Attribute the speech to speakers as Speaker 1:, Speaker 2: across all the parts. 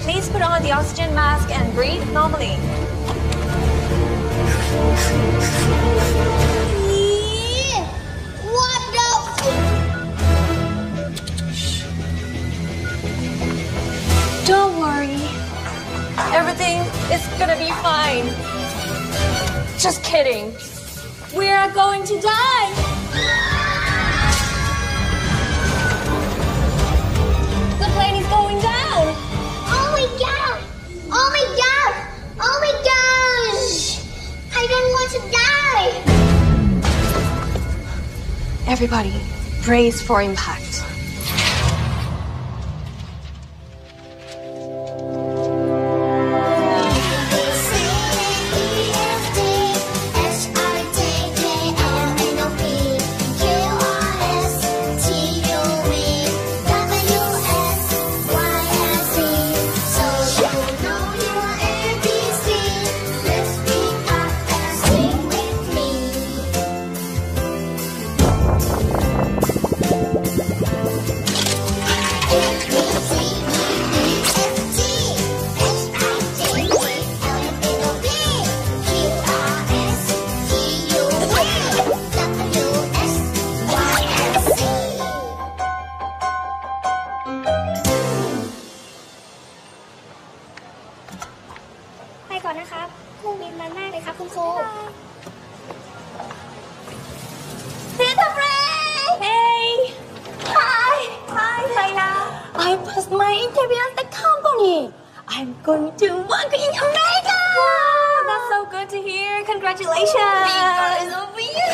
Speaker 1: Please put on the oxygen mask and breathe normally.
Speaker 2: What the?
Speaker 1: Don't worry. Everything is gonna be fine. Just kidding. We are going to die. The plane is going down.
Speaker 2: Oh my god! Oh my god! Oh my gosh! I don't want to die!
Speaker 1: Everybody, brace for impact.
Speaker 2: I'm going to work in America!
Speaker 1: Wow, that's so good to hear. Congratulations!
Speaker 2: Because of you!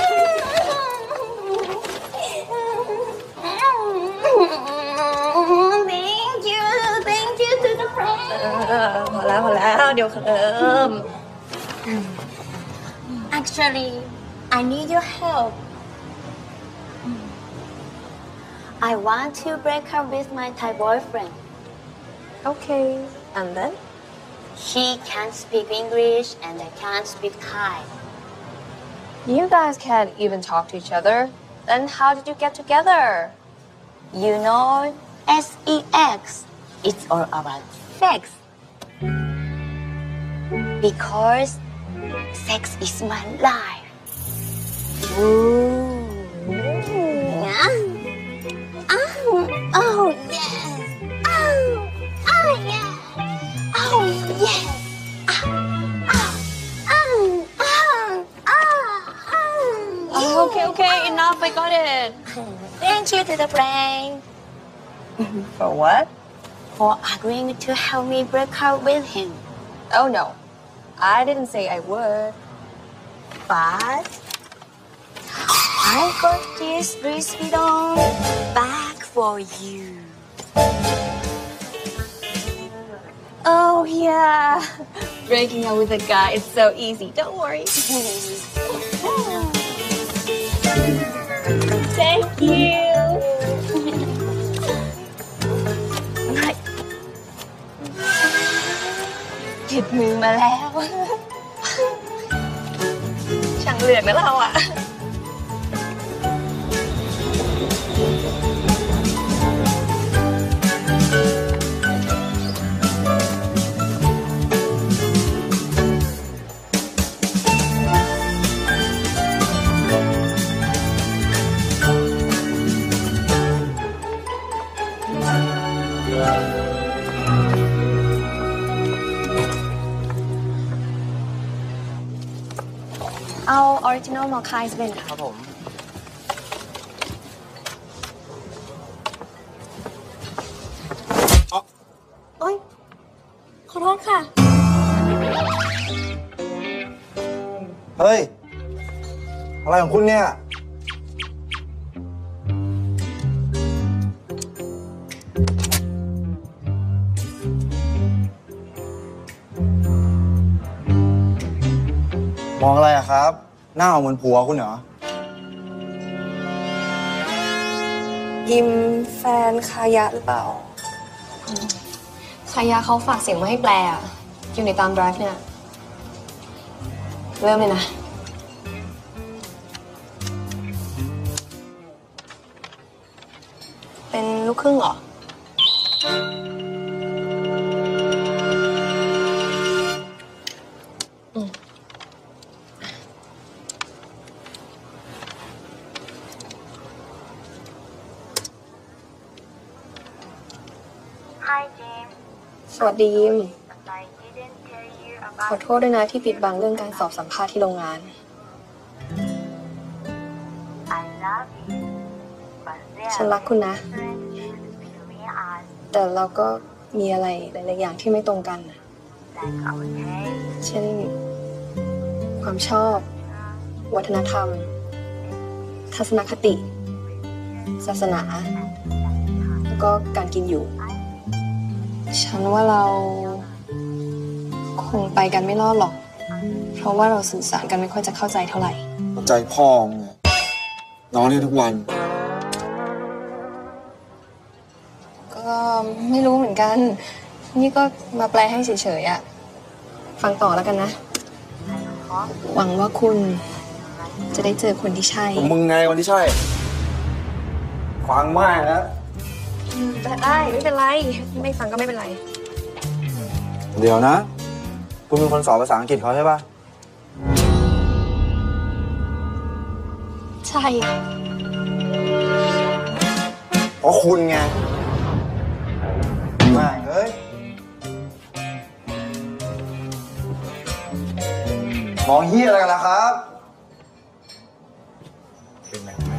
Speaker 2: Thank you to the friend.
Speaker 1: พอแล้วเดี๋ยวเขิม
Speaker 2: Actually, I need your help. I want to break up with my Thai boyfriend.
Speaker 1: Okay, and then?
Speaker 2: He can't speak English and I can't speak Thai.
Speaker 1: You guys can't even talk to each other. Then how did you get together?
Speaker 2: You know, sex. It's all about sex. Because sex is my life.
Speaker 1: Ooh.
Speaker 2: Oh, yes. Oh, yes. Oh, yes.
Speaker 1: Okay, enough, I got it.
Speaker 2: Thank you to the friend.
Speaker 1: For what?
Speaker 2: For agreeing to help me break up with him.
Speaker 1: Oh no, I didn't say I would. But
Speaker 2: I got this Louis Vuitton bag for you.
Speaker 1: Oh yeah, breaking up with a guy is so easy. Don't worry. Thank you.
Speaker 2: ติดมือมาแล้ว
Speaker 1: ช่างเลือกนะเราอะ เอาออริจินอลมอคค่าเป็นครับผม โอ๊ย ขอโทษค่ะ
Speaker 3: เฮ้ย อะไรของคุณเนี่ย มองอะไรอะครับ หน้าเหมือนผัวคุณเหรอ
Speaker 1: ยิมแฟนคายะหรือเปล่า คายะเขาฝากเสียงมาให้แปลอะอยู่ในตามไดรฟ์เนี่ย เริ่มเลยนะ เป็นลูกครึ่งเหรอ
Speaker 4: สวัสดียิมขอโทษด้วยนะที่ปิดบังเรื่องการสอบสัมภาษณ์ที่โรงงานฉันรักคุณนะแต่เราก็มีอะไรหลายๆอย่างที่ไม่ตรงกันเช่นความชอบวัฒนธรรมทัศนคติศาสนาแล้วก็การกินอยู่ฉันว่าเราคงไปกันไม่รอดหรอกเพราะว่าเราสื่อสารกันไม่ค่อยจะเข้าใจเท่าไหร่
Speaker 3: เข้าใจพ่อมึงน้องเรียนทุกวัน
Speaker 4: ก็ไม่รู้เหมือนกันนี่ก็มาแปลให้เฉยๆอะฟังต่อแล้วกันนะหวังว่าคุณจะได้เจอคนที่ใช่
Speaker 3: มึงไงคนที่ใช่ฟังมากนะ
Speaker 4: ได้ไม่เป็นไรไม่ฟังก็ไม่เป็นไร
Speaker 3: เดี๋ยวนะคุณเป็นคนสอนภาษาอังกฤษเขาใช่ปะ
Speaker 4: ใช่
Speaker 3: เพราะคุณไงมากเอ้ยมองเหี้ยอะไรกันล่ะครับเป็นแบบไหน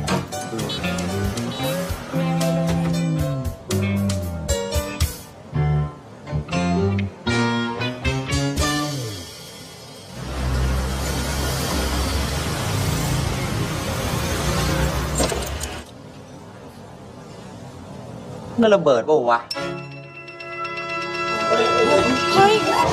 Speaker 5: นั่นระเบิดป่าววะ
Speaker 4: เฮ้ย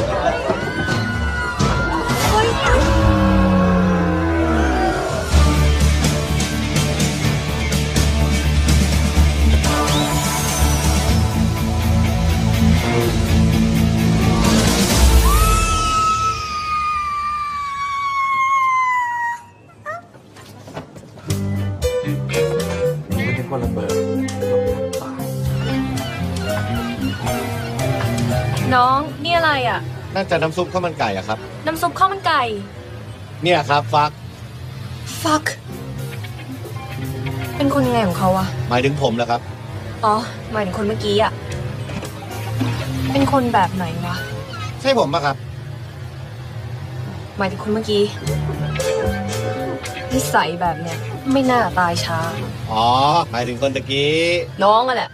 Speaker 3: ไม่ใช่คนระเบิด
Speaker 4: น้องนี่อะไรอ่ะ
Speaker 6: น่าจะน้ำซุปข้าวมันไก่อะครับ
Speaker 4: น้ำซุปข้าวมันไก่
Speaker 6: เนี่ยครับฟัก
Speaker 4: เป็นคนยังไงของเขาอะ
Speaker 6: หมายถึงผมแล้วครับ
Speaker 4: อ๋อหมายถึงคนเมื่อกี้อะเป็นคนแบบไหนวะ
Speaker 6: ใช่ผมปะครับ
Speaker 4: หมายถึงคนเมื่อกี้นิสัยแบบเนี้ยไม่น่าตายช้า
Speaker 6: อ๋อหมายถึงคนตะกี้
Speaker 4: น้องอะแหละ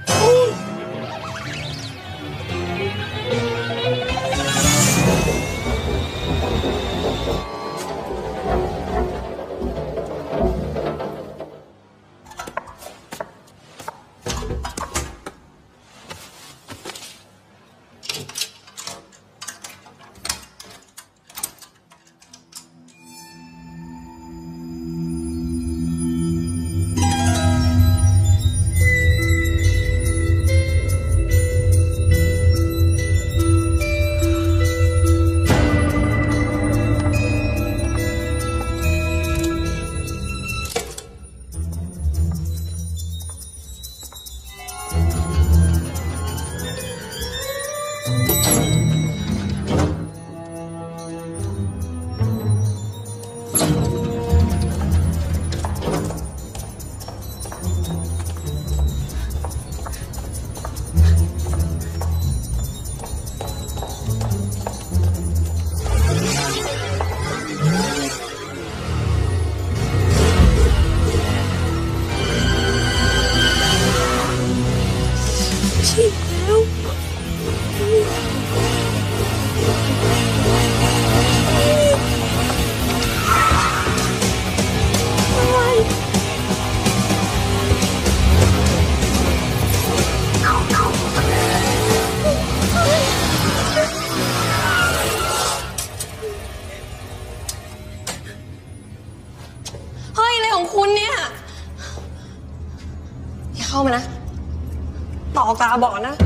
Speaker 4: เข้ามานะต่อกาบอกนะ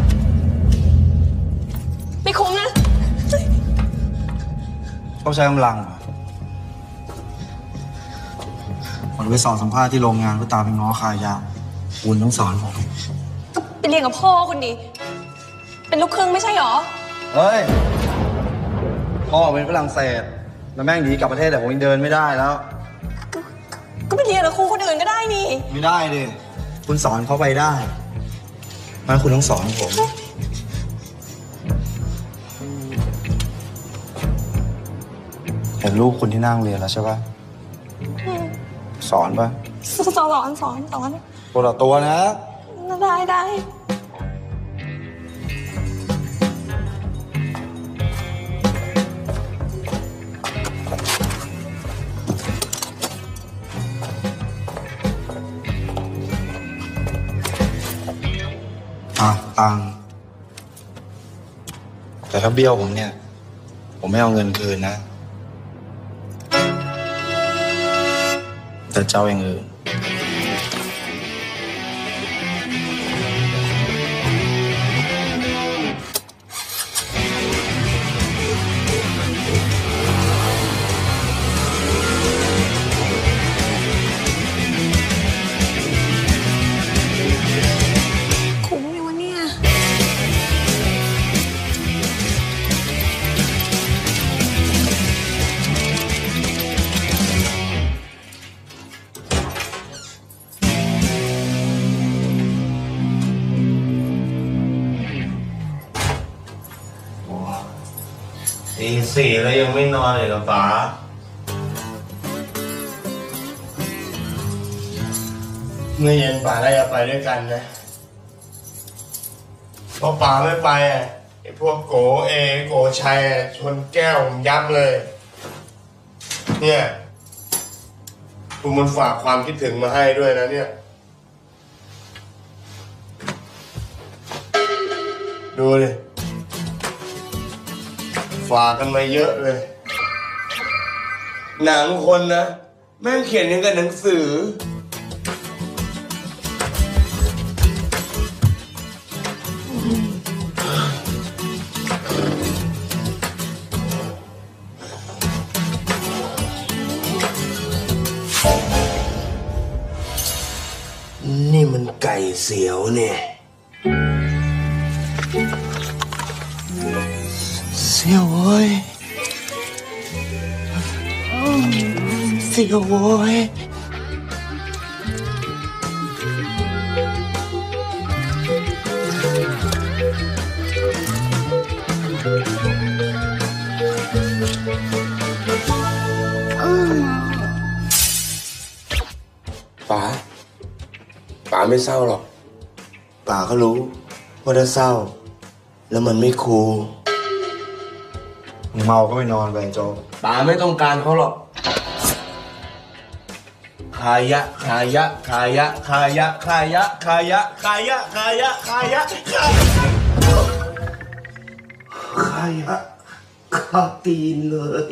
Speaker 4: ไม่คุ้มนะ
Speaker 3: ต้องใช้กำลังผมไปสอนสัมภาษณ์ที่โรงงานเพื่อตามไปง้อคายาคุณต้องสอนผม
Speaker 4: ก็ไปเรียนกับพ่อคุณดิเป็นลูกครึ่งไม่ใช่หรอ
Speaker 3: เฮ้ยพ่อเป็นฝรั่งเศสแล้วแม่งหนีกลับประเทศแต่ผมยังเดินไม่ได้แล้ว
Speaker 4: ก็ไปเรียนกับครูคนอื่นก็ได้นี่
Speaker 3: ไม่ได้ดิคุณสอนเขาไปได้งั้นคุณต้องสอนผมนรูปคุณที่นั่งเรียนแล้วใช่ปะสอนปะ
Speaker 1: สอน
Speaker 3: ตัวต่อตัวนะ
Speaker 1: ได้
Speaker 3: ตังค์แต่ถ้าเบี้ยวผมเนี่ย ผมไม่เอาเงินคืนนะ แต่เจ้าอย่างอื่น
Speaker 1: คุ้มไหมวะเนี่ย
Speaker 7: ตีสี่แล้วยังไม่นอนเลยเหรอป๋าเมื่อเย็นป๋าก็จะไปด้วยกันนะเพราะป๋าไม่ไปไอ้พวกโกโกชัยชนแก้วผมยับเลย เนี่ยคุณมันฝากความคิดถึงมาให้ด้วยนะเนี่ยดูดิฝากกันมาเยอะเลยหนังคนนะแม่งเขียนยังกับหนังสือนี่มันไก่เสียวเนี่ยเสียวโว้ยเสียวโว้ยป๋าไม่เศร้าหรอกป๋าก็รู้ว่าถ้าเศร้าแล้วมันไม่คูล
Speaker 3: เมาก็ไปนอนไปโจ
Speaker 7: ป๋าไม่ต้องการเขาหรอกขายะขายะขายะขายะขายะขายะขายะขายะขายะขายะขาตีนเลย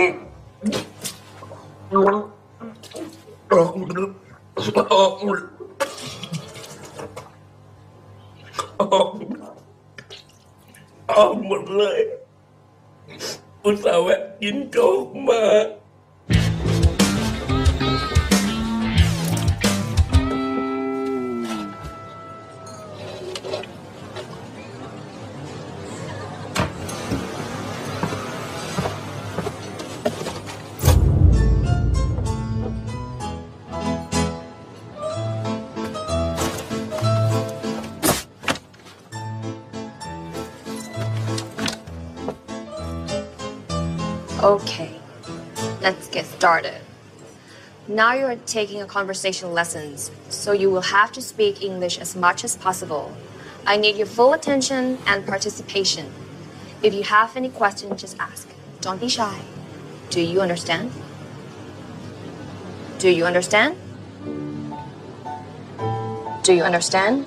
Speaker 7: ออกหมดเลยอุตส่าห์แวะกินโจ๊กมา
Speaker 4: Okay, let's get started. Now you're taking a conversation lessons, so you will have to speak English as much as possible. I need your full attention and participation. If you have any questions, just ask. Don't be shy. Do you understand? Do you understand? Do you understand?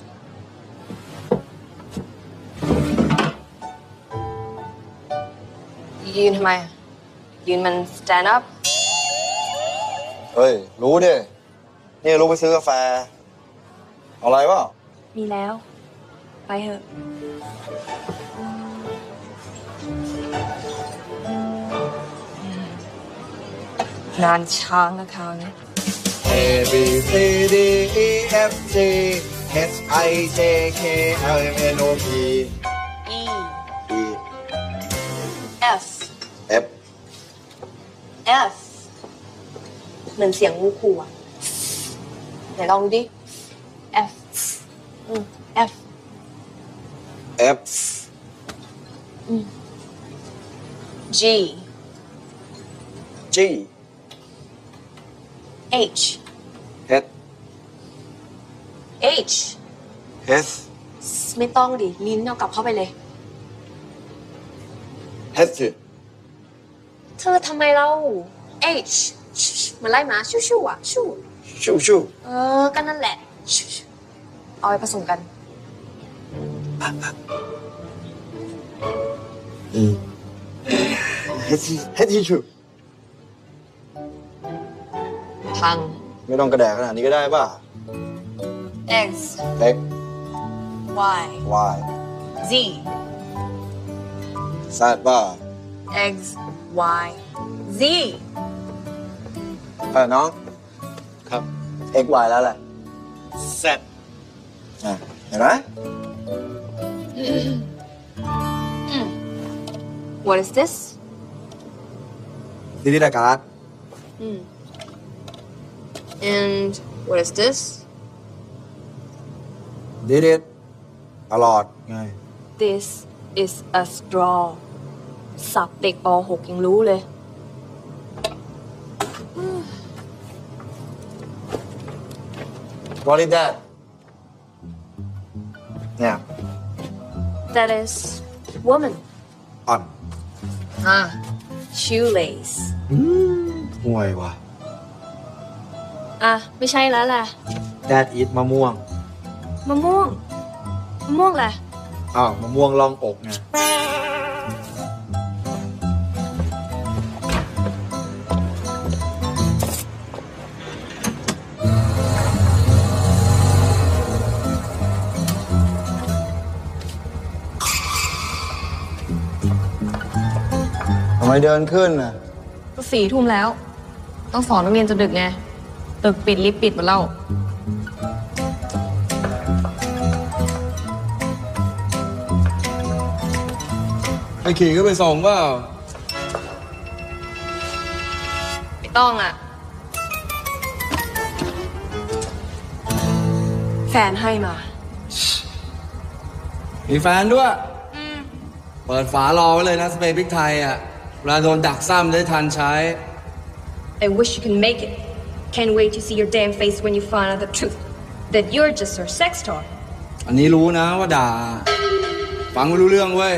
Speaker 4: Yun stand up.
Speaker 3: เฮ้ยรู้ดินี่ลูกไปซื้อกาแฟเอาอะไรวะ
Speaker 1: มีแล้วไปเถอะนานช้างนะคราวนี้
Speaker 3: A B C D E F G H I J K L M N O P
Speaker 1: E
Speaker 3: E
Speaker 1: F
Speaker 3: F
Speaker 1: F เหมือนเสียงงูขู่อ่ะไหนลองดูดิ F F
Speaker 3: F
Speaker 1: G
Speaker 3: G
Speaker 1: H
Speaker 3: H
Speaker 1: H
Speaker 3: H
Speaker 1: ไม่ต้องดิ ลิ้นเอากลับเข้าไปเลย
Speaker 3: H
Speaker 1: เธอทำไมเรา H เหมือนไล่หมาชูชูอ่ะชู
Speaker 3: ชูชู
Speaker 1: ก็นั่นแหละชูชูเอาไปผสมกัน
Speaker 3: H ชู
Speaker 1: พัง
Speaker 3: ไม่ต้องกระแดกขนาดนี้ก็ได้ป่ะ
Speaker 1: X
Speaker 3: X
Speaker 1: Y
Speaker 3: Y
Speaker 1: Z
Speaker 3: Z ป่ะ
Speaker 1: X Y Z
Speaker 3: น้อง
Speaker 6: ครับ
Speaker 3: X Y แล้วแหละ
Speaker 6: Z
Speaker 3: เห็นไหม
Speaker 1: What is this
Speaker 3: ดิจิทัลการ์ด
Speaker 1: and what is this
Speaker 3: ดิจิตลอดไง
Speaker 1: This is a straw สับเด็กป .6 ยังรู้เลย
Speaker 3: What is that เนี่ย
Speaker 1: That is woman
Speaker 3: อ่อน
Speaker 1: shoelace
Speaker 3: ห่วยว่ะ
Speaker 1: ไม่ใช่แล้วแหละ
Speaker 3: That is มะม่วง
Speaker 1: มะม่วงแหละ
Speaker 3: มะม่วงรองอกไงทำไมเดินขึ้นน่ะ
Speaker 1: ก็4 ทุ่มแล้ว ต้องสอนนักเรียนจนดึกไง ตึกปิดลิฟต์ปิดหมดแล้ว
Speaker 3: ไอ้ขี่ก็ไปส่งเปล่า
Speaker 1: ไม่ต้องแฟนให้มา
Speaker 6: มีแฟนด้วย เปิดฝารอไว้เลยนะสเปรย์พริกไทยอ่ะเวลาโดนดักซ้ำได้ทันใช้
Speaker 8: I wish you can make it. Can't wait to see your damn face when you find out the truth. That you're just her sex toy.
Speaker 6: อันนี้รู้นะว่าด่า ฟังไม่รู้เรื่องเว้ย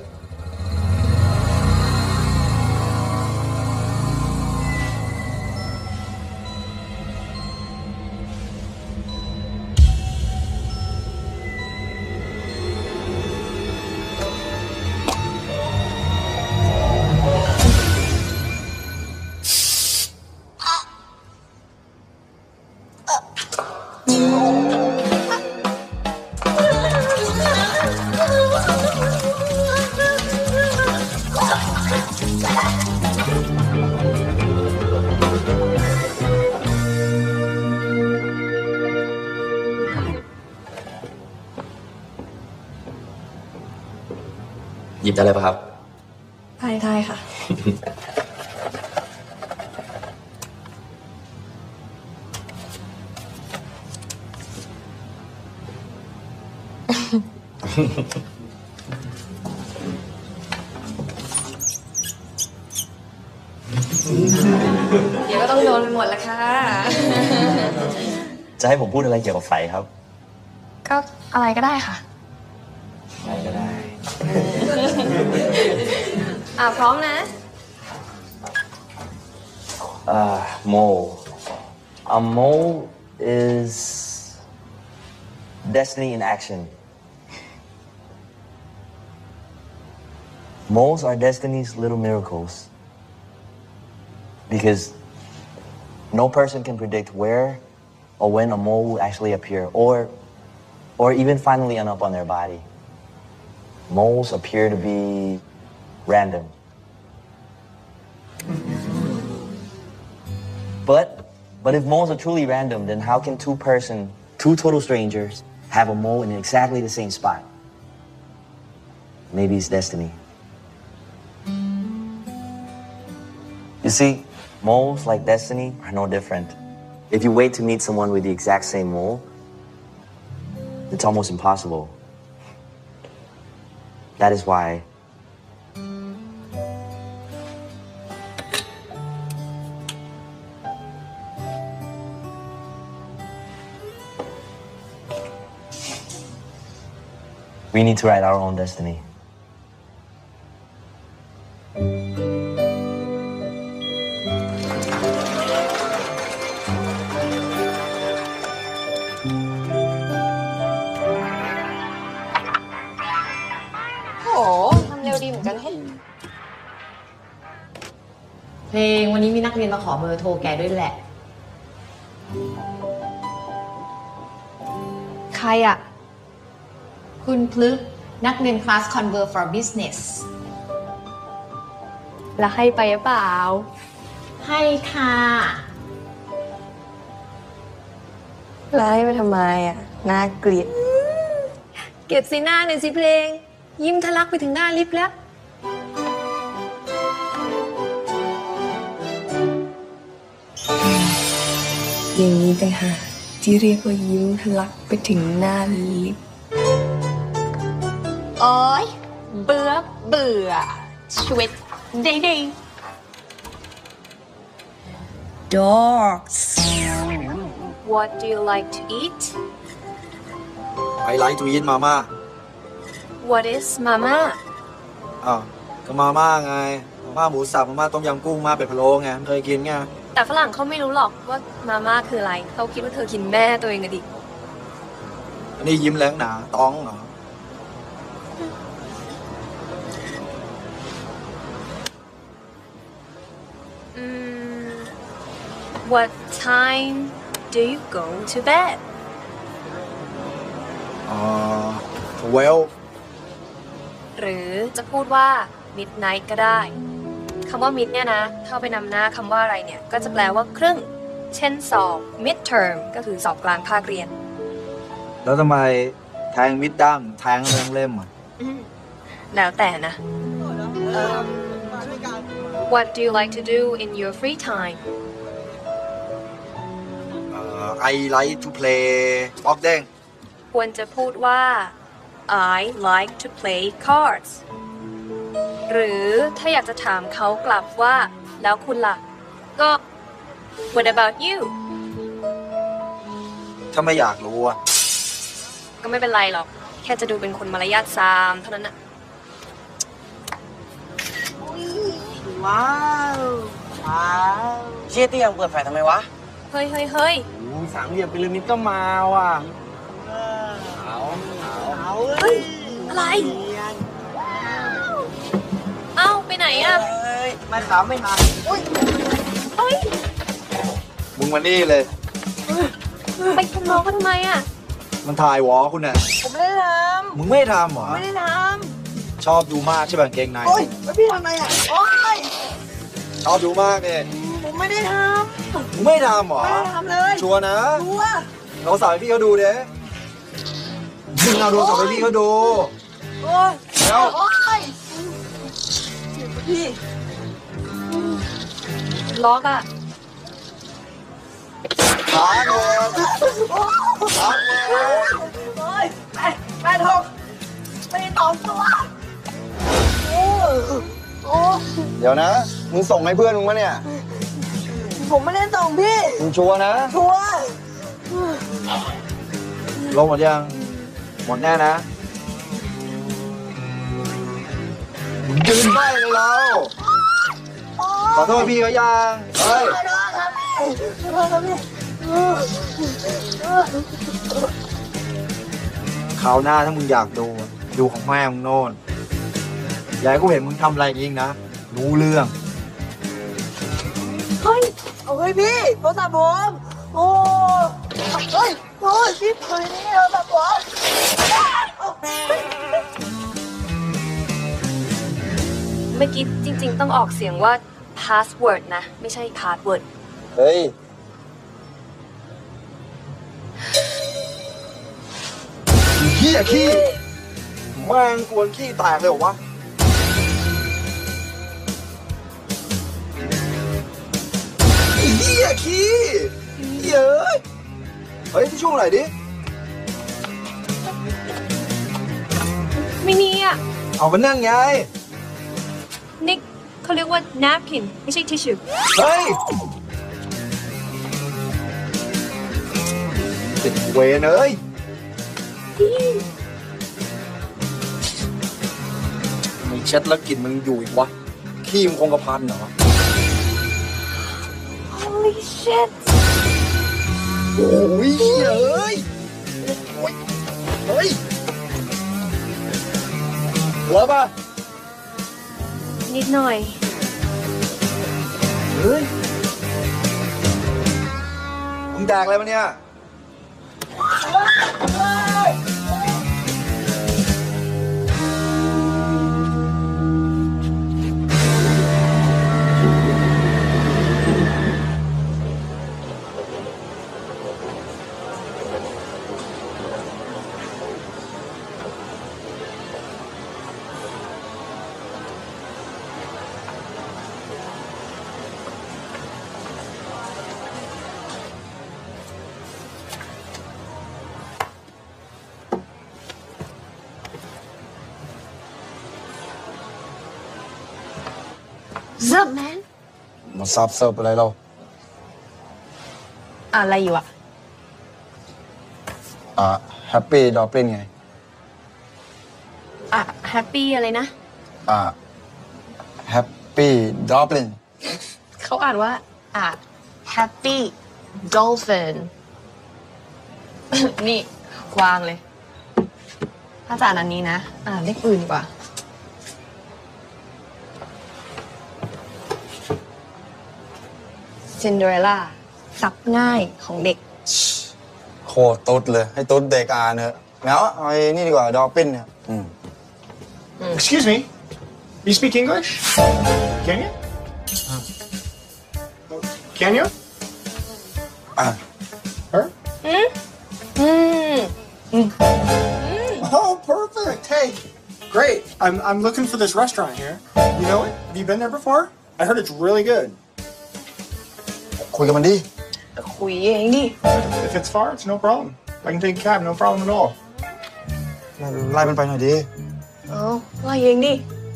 Speaker 5: หยิบอะไรป่ะครับ
Speaker 4: ไทยค่ะเดี๋ยวก็ต้องโดนไปหมดละค่ะ
Speaker 5: จะให้ผมพูดอะไรเกี่ยวกับไฟครับ
Speaker 4: ก็อะไรก็ได้ค่ะ
Speaker 5: อะไรก็ได้
Speaker 4: พร้อมนะ
Speaker 5: Mole. A mole is destiny in action. Moles are destiny's little miracles. Because no person can predict where or when a mole will actually appear or even finally end up on their body. Moles appear to be random. But if moles are truly random, then how can two total strangers, have a mole in exactly the same spot? Maybe it's destiny. You see, moles like destiny are no different. If you wait to meet someone with the exact same mole, it's almost impossible. That is why We need to write our own destiny.
Speaker 4: โหทำเร็วดีเหมือนกันเฮ้ย
Speaker 9: เพลงวันนี้มีนักเรียนมาขอเบอร์โทรแกด้วยแหละ
Speaker 4: ใครอะ
Speaker 9: คุณพลึกนักเรียนคลาส Convert for Business
Speaker 4: แล้วให้ไปหรือเปล่า
Speaker 9: ให้ค่ะ
Speaker 4: แล้วให้ไปทำไมอะน่าเกลียด เก็บสีหน้าหน่อยสิเพลง ยิ้มทะลักไปถึงหน้าลิฟต์แล้ว อย่างนี้ต่างหากที่เรียกว่ายิ้มทะลักไปถึงหน้าลิฟต์
Speaker 1: โอ๊ยเบื่อชีวิตดี
Speaker 4: Dogs What do you like to eat
Speaker 3: I like to eat มาม่า
Speaker 4: What is mama
Speaker 3: อ้าวก็มาม่าไงมาม่าหมูสับมาม่าต้มยำกุ้งมาเป็ดพะโล้ไงเคยกินไง
Speaker 4: แต่ฝรั่งเขาไม่รู้หรอกว่ามาม่าคืออะไร เขาคิดว่าเธอกินแม่ตัวเองอะดิ
Speaker 3: อันนี้ยิ้มแรงหนาต้องเหรอ
Speaker 4: What time do you go to bed
Speaker 3: 12
Speaker 4: หรือจะพูดว่า midnight ก็ได้คำว่า mid เนี่ยนะถ้าไปนำหน้าคำว่าอะไรเนี่ย ก็จะแปลว่าครึ่ง เช่นสอบ midterm ก็คือสอบกลางภาคเรียน
Speaker 3: แล้วทำไมแทงมิดดั้งแทงเรื่องเล่มอ่ะ
Speaker 4: แล้วแต่นะ What do you like to do in your free time
Speaker 3: I like to play บล็อกเด้ง
Speaker 4: ควรจะพูดว่า I like to play cards หรือถ้าอยากจะถามเขากลับว่าแล้วคุณล่ะ ก็ What about you
Speaker 3: ถ้าไม่อยากรู้อ่ะ
Speaker 4: ก็ไม่เป็นไรหรอก แค่จะดูเป็นคนมารยาทซามเท่านั้นน่ะ
Speaker 5: ว้าวเชี่ยเตี้ยงเปิดไฟทำไมวะ
Speaker 4: เฮ้ย
Speaker 5: สามเหลี่ยมพีระมิดก็มาว่ะเอา
Speaker 4: อะไร เอ้าไปไหนอะ
Speaker 5: ไม่ขาวไม่มา
Speaker 4: เฮ้ย
Speaker 3: มึงมานี่เลย
Speaker 4: ไปทำน้องเขาทำไมอะ
Speaker 3: มันถ่ายวอคุณน่ะ
Speaker 1: ผมไม่ได้ท
Speaker 3: มึงไม่ทำเหรอ
Speaker 1: ำไม่ได้ท
Speaker 3: ชอบดูมากใช่ป่ะกางเกงใน
Speaker 1: ำโอ๊ยแล้วพี่ทำไมอ่ะโอ๊ย
Speaker 3: ชอบดูมากเนี่ย
Speaker 1: ผมไม่ได้ท
Speaker 3: มึงไม่ทำเหร
Speaker 1: ำ
Speaker 3: อ
Speaker 1: ไม่ได้ทำเลย
Speaker 3: ชัวร์นะ
Speaker 1: รู้ว่า
Speaker 3: เราสาวให้พี่เขาดูเด้มึงเอาโทรศัพท์ให้พี่เขาดู
Speaker 1: โอ๊ย
Speaker 3: แล้ว
Speaker 1: โอ๊ยพี่
Speaker 4: ล็อกอะ
Speaker 3: ขาเงิน
Speaker 1: โอ๊ยแม่ทองไม่ได้ตอบตัวโอ้โอ้
Speaker 3: เดี๋ยวนะ มึงส่งให้เพื่อนมึงวะเนี่ย
Speaker 1: ผมไม่ได้ส่งพี่
Speaker 3: มึงชัวร์นะ
Speaker 1: ชัวร์
Speaker 3: ลงหมดยัง หมดแน่นะมึงยืนได้เลยเราขอโทษพี่เขายังเฮ้ย
Speaker 1: ขอโทษครับพี่ขอโทษครับพี่
Speaker 3: คราวหน้าถ้ามึงอยากดู ดูของแม่มึงโน่นอย่าให้กูเห็นมึงทำอะไรจริงนะ รู้เรื่อง
Speaker 1: เฮ้ยเอาเฮ้ยพี่โทรศัพท์ผมโอ้เฮ้ยโอ้ยพี่เฮ้ยนี่โทรศัพท์ผม
Speaker 4: เมื่อกี้จริง ๆ ต้องออกเสียงว่า password นะ ไม่ใช่ password
Speaker 3: เฮ้ยขี้อะขี้แม่งกวนขี้แตกเลยเหรอวะเหี้ยขี้เหี้ยเฮ้ยที่ช่วงไหนดิ
Speaker 4: ไม่มีอะ
Speaker 3: เอามานั่งไง
Speaker 4: นิกเขาเรียกว่า napkin ไม่ใช่ tissue
Speaker 3: เฮ้ยติดเวรเอ้ยเช็ดแล้วกลิ่นมันอยู่อีกวะขี้มันคงกระพันเหรอ
Speaker 1: Holy shit
Speaker 3: โอ้ยเฮ้ยเฮ้ยหัวป่ะ
Speaker 1: นิดหน่อย
Speaker 3: เฮ้ยมึงแดกอะไรมาเนี่ย
Speaker 1: Sup man
Speaker 3: มาซับเซิร์ฟอะไรเรา
Speaker 1: อะไรอยู่อะ
Speaker 3: แฮปปี้ดอปลินไง
Speaker 1: แฮปปี้อะไรนะ
Speaker 3: แฮปปี้ดอปลิน
Speaker 1: เขาอ่านว่าhappy dolphin นี่วางเลย ถ้าจะอ่านอันนี้นะเลขอื่นดีกว่า Cinderella ซับง่ายของเด็ก
Speaker 3: โคตรตุ๊ดเลย ให้ตุ๊ดเด็กอ่านเถอะงั้นเอาไอ้นี่ดีกว่าดอปลินเนี่ย
Speaker 10: Excuse me. You speak English? Can you? Can you? Her? Oh, perfect. Hey, great. I'm looking for this restaurant here. You know it? Have you been there before? I heard it's really good.
Speaker 3: คุยกับมันดิ
Speaker 1: คุยเองดิ
Speaker 10: If it's far, it's no problem. I can take a cab, no problem at all.
Speaker 3: ไล่มันไปหน่อยดิ
Speaker 1: เอาไล่เองดิ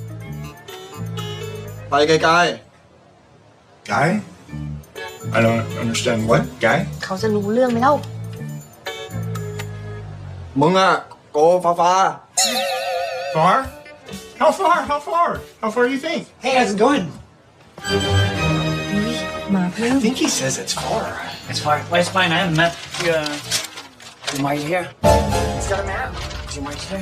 Speaker 3: ไปไกล
Speaker 10: Guy? I don't understand. What? Guy?
Speaker 1: เขาจะรู้เรื่องไหมเล่า
Speaker 3: ๆมึงอะโกฟ้า
Speaker 10: Far? How far? How far? How far do you think? Hey, how's it going? I think he says it's far.
Speaker 11: It's fine. Well, it's fine. I have a map. You might here.
Speaker 10: He's got a map.
Speaker 11: You might here.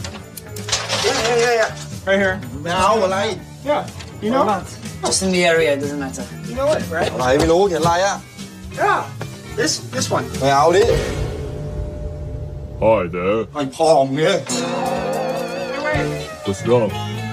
Speaker 3: Yeah.
Speaker 10: Right here.
Speaker 3: ไม่เอาอะไร
Speaker 10: Yeah. You know?
Speaker 11: Just in the area. It doesn't matter.
Speaker 10: You know it, right?
Speaker 3: อะไรไม่รู้เขียนอะไรอะ
Speaker 10: Yeah. This one.
Speaker 3: ไม่เอาดิ
Speaker 12: Hi there.
Speaker 3: ไอ้พ่อมึงเนี่ย
Speaker 12: Let's go.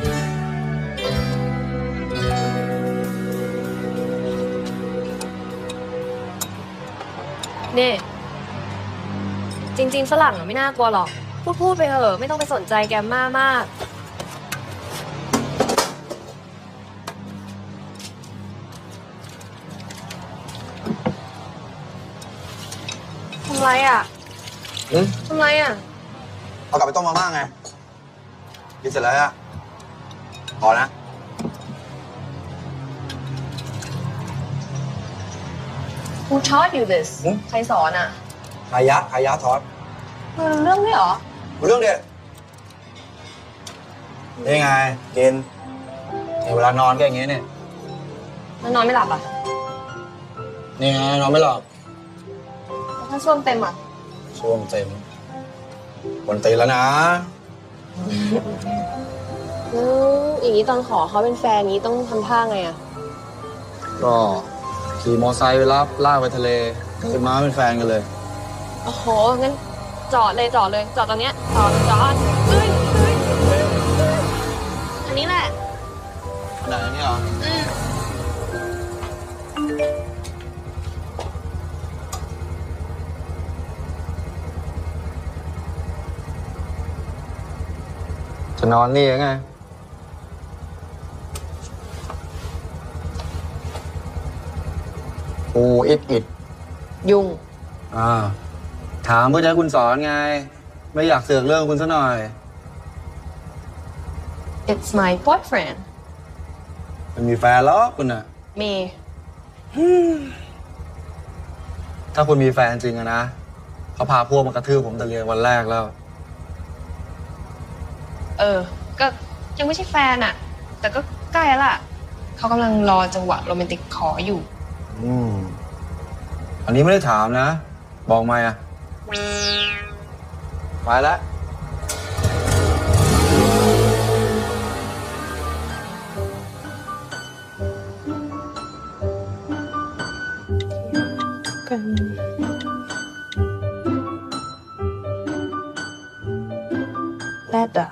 Speaker 1: นี่จริงๆฝรั่งไม่น่ากลัวหรอก พูดไปเถอะ ไม่ต้องไปสนใจแกมม่ามากทำไรอ่ะทำไรอ่ะ
Speaker 3: เอากลับไปต้มมาม่าไง กินเสร็จแล้วอะพอนะ
Speaker 1: Who taught you this ใครสอนอ่ะ
Speaker 3: ขายะทอด
Speaker 1: มันเรื่องด้วยเหรอ
Speaker 3: เรื่องเดียวนี่ไงกินเนี่ยเวลานอนก็อย่างงี้เนี่ย
Speaker 1: แล้วนอนไม่หลับอ่ะ
Speaker 3: นี่ไงนอนไม่หลับ
Speaker 1: แล้วถ้าช่วงเต็มอ่ะ
Speaker 3: ช่วงเต็มบนตีแล้วนะ
Speaker 1: อย่างนี้ตอนขอเขาเป็นแฟนนี้ต้องทำท่าไงอ่ะ
Speaker 3: ก็ขี่มอไซค์ไปรับลากไปทะเลขึ้นมาเป็นแฟนกันเลย
Speaker 1: โอ้โห งั้นจอดเลยจอดตอนเนี้ยจอดอันนี้แหละ
Speaker 3: ขนาดนี้เหรอ จะนอนนี่ยังไงโอ้อิด
Speaker 1: ยุ่ง
Speaker 3: ถามเพื่อจะให้คุณสอนไง ไม่อยากเสือกเรื่องคุณซะหน่อย
Speaker 1: It's my boyfriend
Speaker 3: มันมีแฟนแล้วคุณอะ
Speaker 1: มี
Speaker 3: ถ้าคุณมีแฟนจริงอะนะเขาพาพวกมากระทืบผมแต่เรียนวันแรกแล้ว
Speaker 1: ก็
Speaker 8: ยังไม่ใช่แฟนอะแต่ก็ใกล้แล้วล่ะเขากำลังรอจังหวะโรแมนติกขออยู่
Speaker 6: อันนี้ไม่ได้ถามนะบอกมาอะไปแล้ว
Speaker 1: กันแรดอะ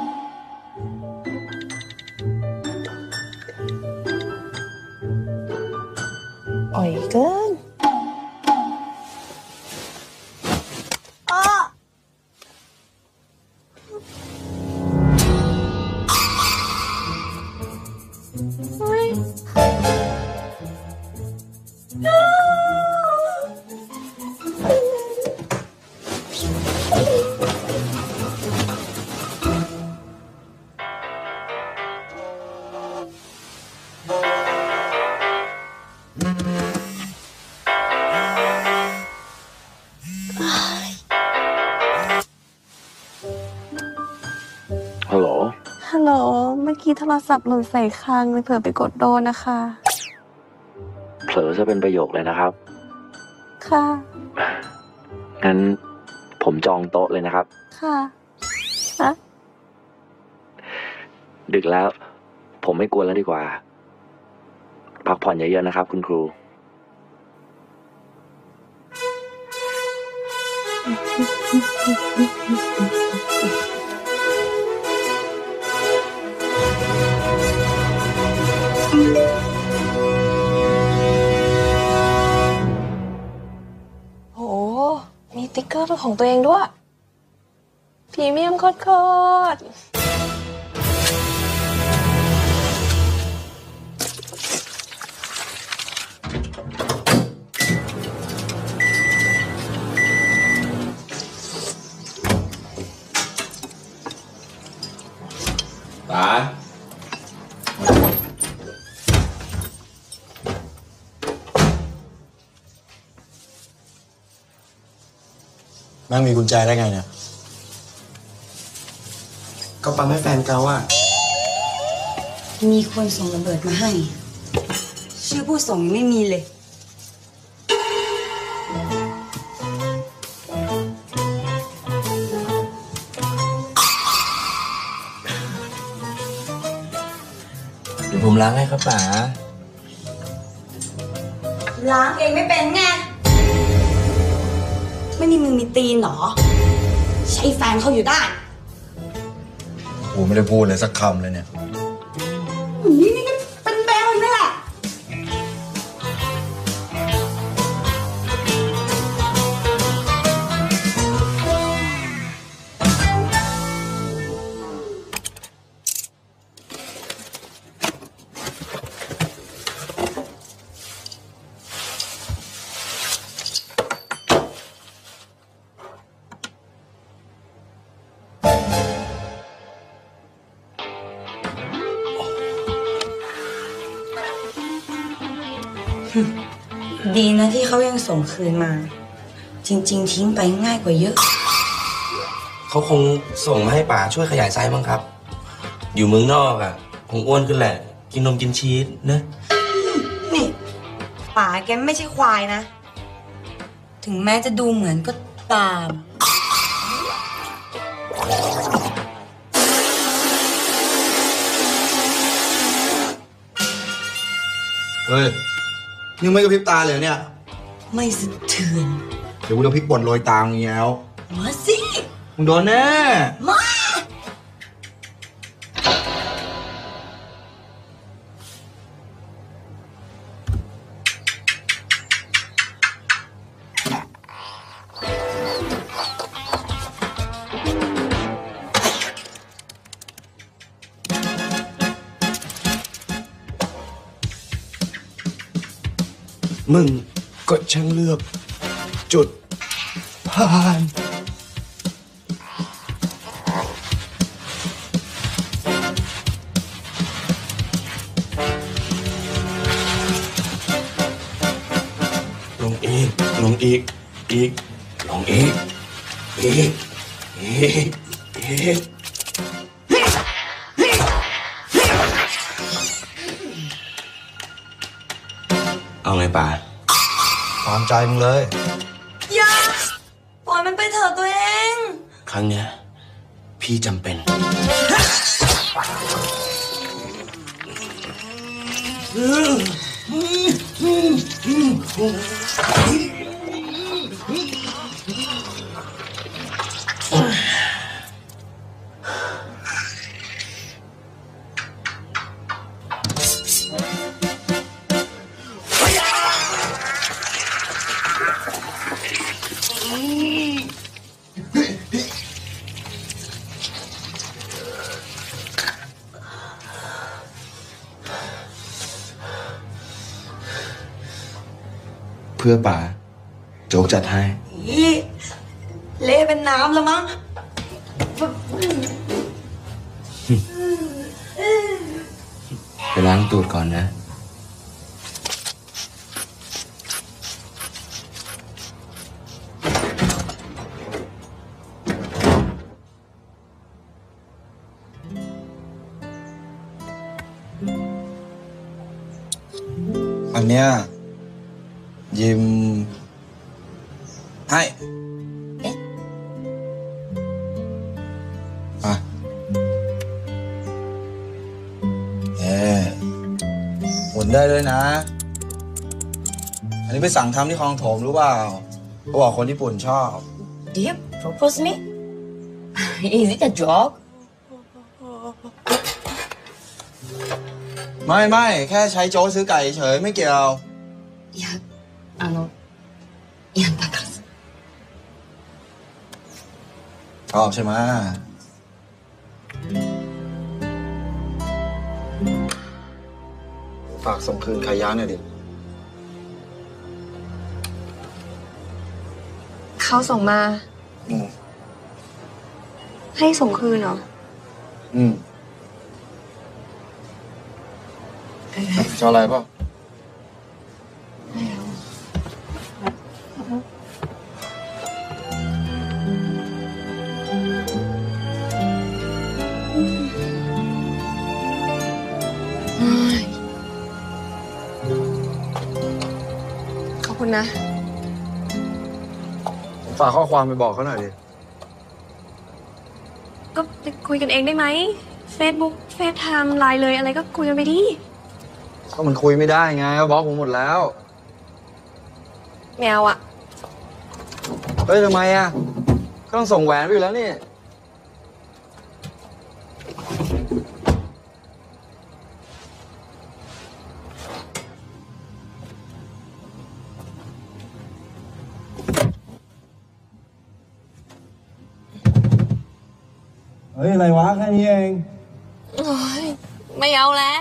Speaker 1: อ่อยเกิน
Speaker 5: ฮัลโหล
Speaker 1: ฮัลโหล เมื่อกี้โทรศัพท์หล่นใส่คางเลยเผลอไปกดโดนนะคะ
Speaker 5: เผลอจะเป็นประโยคเลยนะครับ
Speaker 1: ค่ะ
Speaker 5: งั้นผมจองโต๊ะเลยนะครับ
Speaker 1: ค่ะฮะ
Speaker 5: ดึกแล้ว ผมไม่กวนแล้วดีกว่า พักผ่อนเยอะๆนะครับคุณครู
Speaker 1: โห มีติ๊กเกอร์เป็นของตัวเองด้วยพรีเมียมโคตร
Speaker 6: ป๋าแม่งมีกุญแจได้ไงเนี่ยก็ปั๊มให้แฟนเก่าอ่ะ
Speaker 12: มีคนส่งระเบิดมาให้ ชื่อผู้ส่งยังไม่มีเลย
Speaker 6: เดี๋ยวผมล้างให้ครับป๋า
Speaker 12: ล้างเองไม่เป็นไง ไม่มีมือมีตีนหรอ ใช้แฟนเขาอยู่ได้
Speaker 6: กูไม่ได้พูดเลยสักคำเลยเนี่ย
Speaker 12: นี่ก็เป็นแบลนี่แหละ ดีนะที่เขายังส่งคืนมา จริงๆทิ้งไปง่ายกว่าเยอะ
Speaker 13: เขาคงส่งมาให้ป๋าช่วยขยายไซส์บ้างครับ อยู่เมืองนอกอ่ะคงอ้วนขึ้นแหละ กินนมกินชีสนะ
Speaker 12: นี่ป๋าแกไม่ใช่ควายนะ ถึงแม้จะดูเหมือนก็ตาม
Speaker 6: เฮ้ยยังไม่กระพริบตาเลยเนี่ย
Speaker 12: ไม่สะเทือน
Speaker 6: เดี๋ยวกูจะพริกป่นโรยตามอย่างเงี้ย
Speaker 12: มาสิ
Speaker 6: มึงโดนแน่
Speaker 12: มา
Speaker 13: มึงก็ช่างเลือกจุดผ่านลงอีกลงอีกลงอีกอีกเอาไงป่า
Speaker 5: ตามใจมึงเลย
Speaker 12: อย่าปล่อยมันไปเถอะตัวเอง
Speaker 13: ครั้งเนี้ยพี่จำเป็น
Speaker 6: เพื่อป๋าโจ๊กจัดให้
Speaker 12: อีเละเป็นน้ำแล้วมั้ง
Speaker 6: ไปล้างตูดก่อนนะ
Speaker 5: อันเนี้ยยิมให้มาหมุนได้ด้วยนะ อันนี้ไปสั่งทำที่คลองโถมรู้เปล่าเขาบอกคนญี่ปุ่นชอบ
Speaker 9: Do you propose me? Is it a joke?
Speaker 5: ไม่แค่ใช้โจ๊กซื้อไก่เฉยไม่เกี่ยว
Speaker 9: いや、やったからさ。
Speaker 5: ชอบใช่ไหมฝากส่งคืนขายยาหน่อยดิ
Speaker 4: เขาส่งมา ให้ส่งคืนเหรอ
Speaker 5: ชอบอะไรเปล่า
Speaker 4: ขอบคุณนะ
Speaker 5: ฝากข้อความไปบอกเขาหน่อยดิ
Speaker 4: ก็ไปคุยกันเองได้ไหม Facebook เฟซไทม์ไลน์เลยอะไรก็คุยกันไปดิ
Speaker 5: ก็มันคุยไม่ได้ไงก็บล็อกผมหมดแล้ว
Speaker 4: แมวอ่ะ
Speaker 5: เฮ้ยทำไมอ่ะก็ต้องส่งแหวนไปอยู่แล้วนี่เฮ้ย อะไรวะ แค่นี้เอง
Speaker 4: โอ้ยไม่เอาแล้ว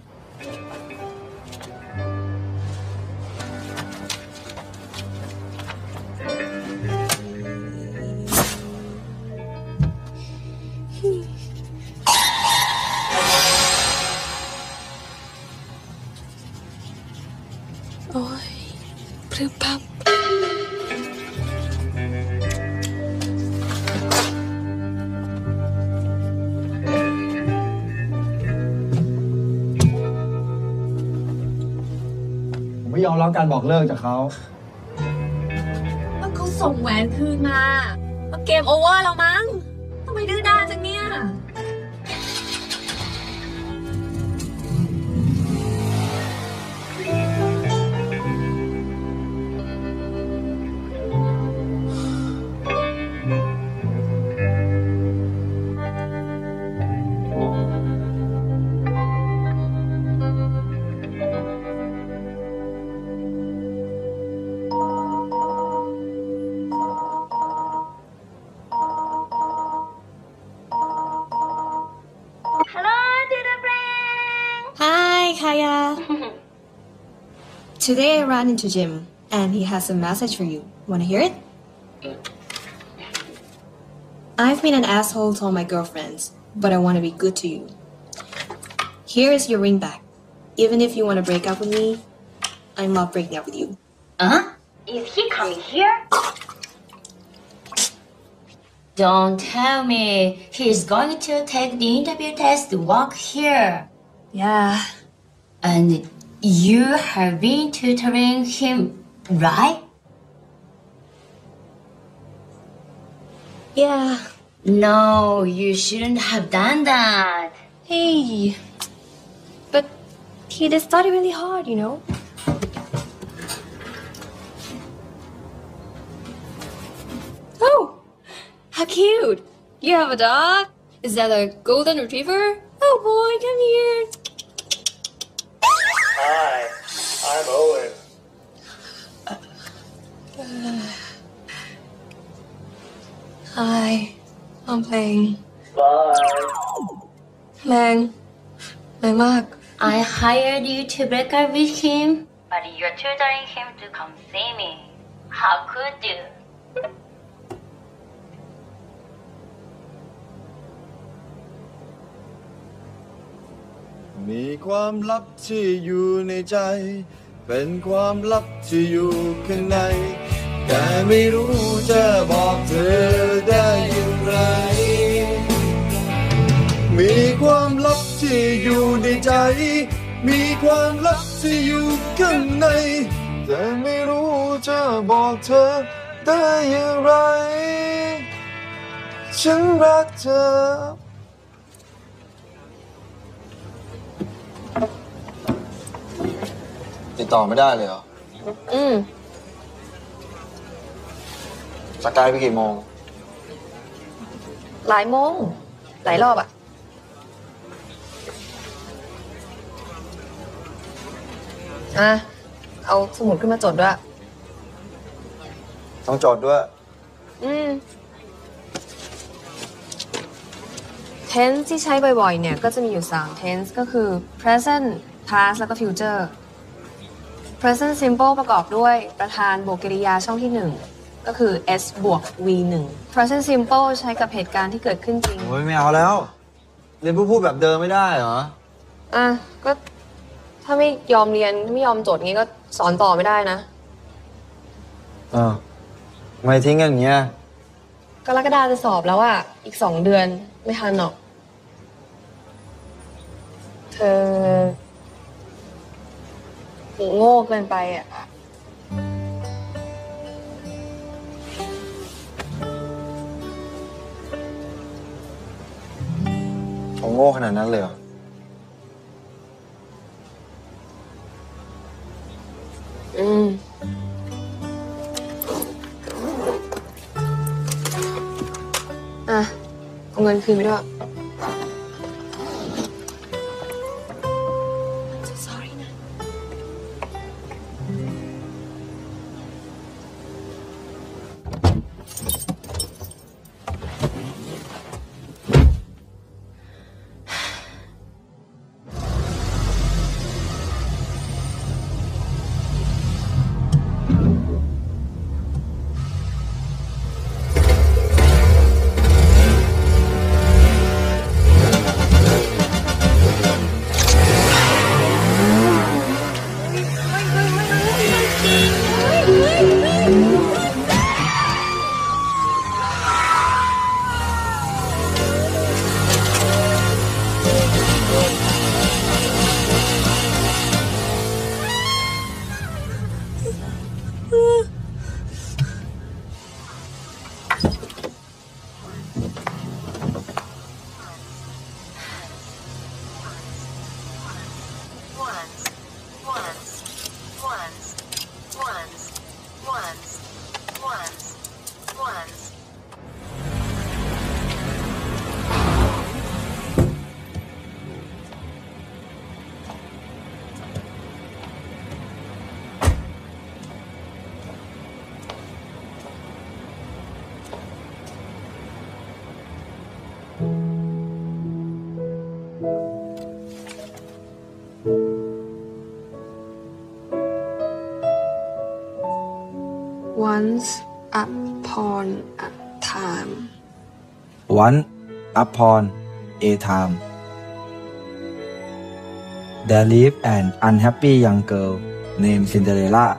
Speaker 4: โอ้ยพรึบพับ
Speaker 5: ไม่ยอมรับการบอกเลิกจากเขา
Speaker 4: แล้วเขาส่งแหวนคืนมาก็เกมโอเวอร์แล้วมั้งทำไมดื้อด้านจังเนี่ย
Speaker 8: Hi, Kaya. Today I ran into Jim, and he has a message for you. Wanna hear it? I've been an asshole to all my girlfriends, but I want to be good to you. Here is your ring back. Even if you want to break up with me, I'm not breaking up with you.
Speaker 9: Is he coming here? Don't tell me he's going to take the interview test to work here.
Speaker 8: Yeah.
Speaker 9: And
Speaker 2: You have been tutoring him, right?
Speaker 8: Yeah.
Speaker 2: No, you shouldn't have done that.
Speaker 8: Hey. But he did study really hard, you know? Oh, how cute. You have a dog? Is that a golden retriever? Oh boy, come here.
Speaker 7: Hi, I'm Owen.
Speaker 8: Hi, I'm playing.
Speaker 7: Bye.
Speaker 8: แรงมาก
Speaker 2: I hired you to break up with him, but you're tutoring him to come see me. How could you?
Speaker 3: มีความลับที่อยู่ในใจ เป็นความลับที่อยู่ข้างใน แต่ไม่รู้จะบอกเธอได้อย่างไร มีความลับที่อยู่ในใจ มีความลับที่อยู่ข้างใน แต่ไม่รู้จะบอกเธอได้อย่างไร ฉันรักเธอติดต่อไม่ได้เลยเหรอ สกายไปกี่โมง
Speaker 8: หลายโมง หลายรอบอะเอาสมุดขึ้นมาจดด้วย
Speaker 3: ต้องจดด้วย
Speaker 8: tense ที่ใช้บ่อยๆ เนี่ยก็จะมีอยู่3 tense ก็คือ present past แล้วก็ future present simple ประกอบด้วยประธานบวกกริยาช่องที่1ก็คือ s บวก v 1 present simple ใช้กับเหตุการณ์ที่เกิดขึ้นจริง
Speaker 3: โอ้ยไม่เอาแล้ว เรียนพูดแบบเดิมไม่ได้เหรอ
Speaker 8: ก็ถ้าไม่ยอมเรียนไม่ยอมจดงี้ก็สอนต่อไม่ได้นะ
Speaker 3: ทำไมทิ้งกันอย่างเงี้ย
Speaker 8: กรกฎาจะสอบแล้วอะอีก2 เดือนไม่ทันหรอก เธอโง่เกินไปอะ
Speaker 3: ผมโง่ขนาดนั้นเลยเหรอ
Speaker 8: เอาเงินคืนไปด้วย sorry นะ Once upon a time.
Speaker 14: Once upon a time, there lived an unhappy young girl named Cinderella.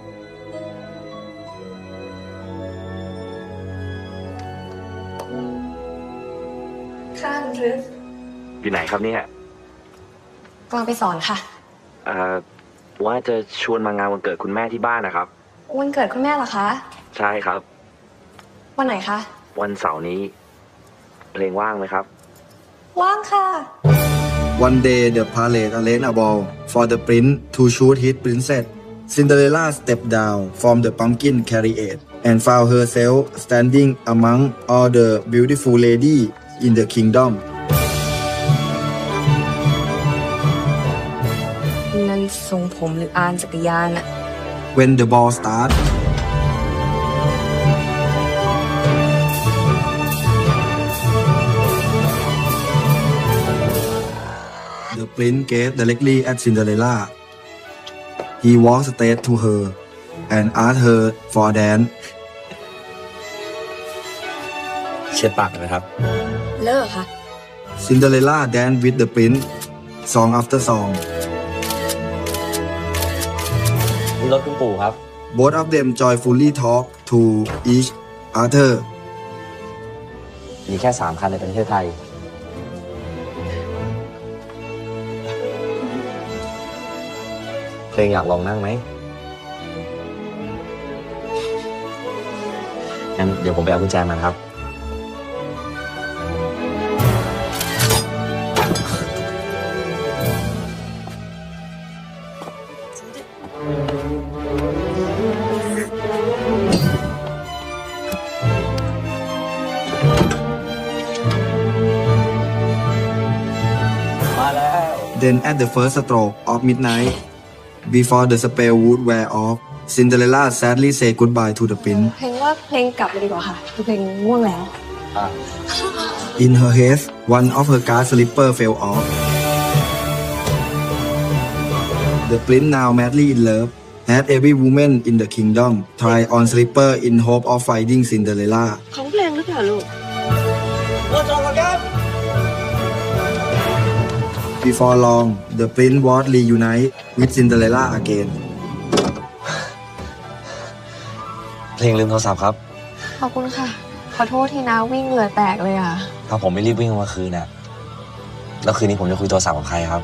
Speaker 8: ค่ะคุณพฤกษ์
Speaker 15: อยู่ไหนครับเนี่ย
Speaker 8: กำลังไปสอนค่ะ
Speaker 5: ว่าจะชวนมางานวันเกิดคุณแม่ที่บ้านนะครับ
Speaker 8: วันเกิดคุณแม่เหรอคะ
Speaker 5: ใช่ครับ
Speaker 8: วันไหนคะ
Speaker 5: วันเสาร์นี้ เพลงว่างไหมครับ
Speaker 8: ว่างค่ะ
Speaker 14: One day the parade arranged a ball for the prince to shoot his princess. Cinderella stepped down from the pumpkin carriage and found herself standing among all the beautiful ladies in the kingdom.
Speaker 4: นั่นทรงผมหรืออานจักรยานอะ
Speaker 14: When the ball starts, the prince gazed directly at Cinderella. He walked straight to her and asked her for a dance.
Speaker 5: เช็ดปากเลยครับ
Speaker 4: เลิกค่ะ
Speaker 14: Cinderella danced with the prince, song after song.
Speaker 5: รถคุณปู่ครับ
Speaker 14: Both of them joyfully talked to each other.
Speaker 5: มีแค่3 คันในประเทศไทย เพลงอยากลองนั่งไหมงั้นเดี๋ยวผมไปเอากุญแจมาครับ
Speaker 14: Then at the first stroke of midnight, before the spell would wear off, Cinderella sadly said goodbye to the prince.
Speaker 8: เพลงว่าเพลงกลับเลยดีกว่าค่ะคือเพลงง่วงแล้ว
Speaker 14: In her haste, one of her guard slippers fell off. The prince, now madly in love, had every woman in the kingdom try on slipper in hope of finding Cinderella.
Speaker 1: ของเพลงหรือเปล่าลูก
Speaker 14: Before long, the prince was reunited with Cinderella again.
Speaker 5: เพลงลืมโทรศัพท์ครับ
Speaker 8: ขอบคุณค่ะ ขอโทษที่นะวิ่งเหงื่อแตกเลยอ่ะ
Speaker 5: ถ้าผมไม่รีบวิ่งมาคืนน่ะ แล้วคืนนี้ผมจะคุยโทรศัพท์กับใครครับ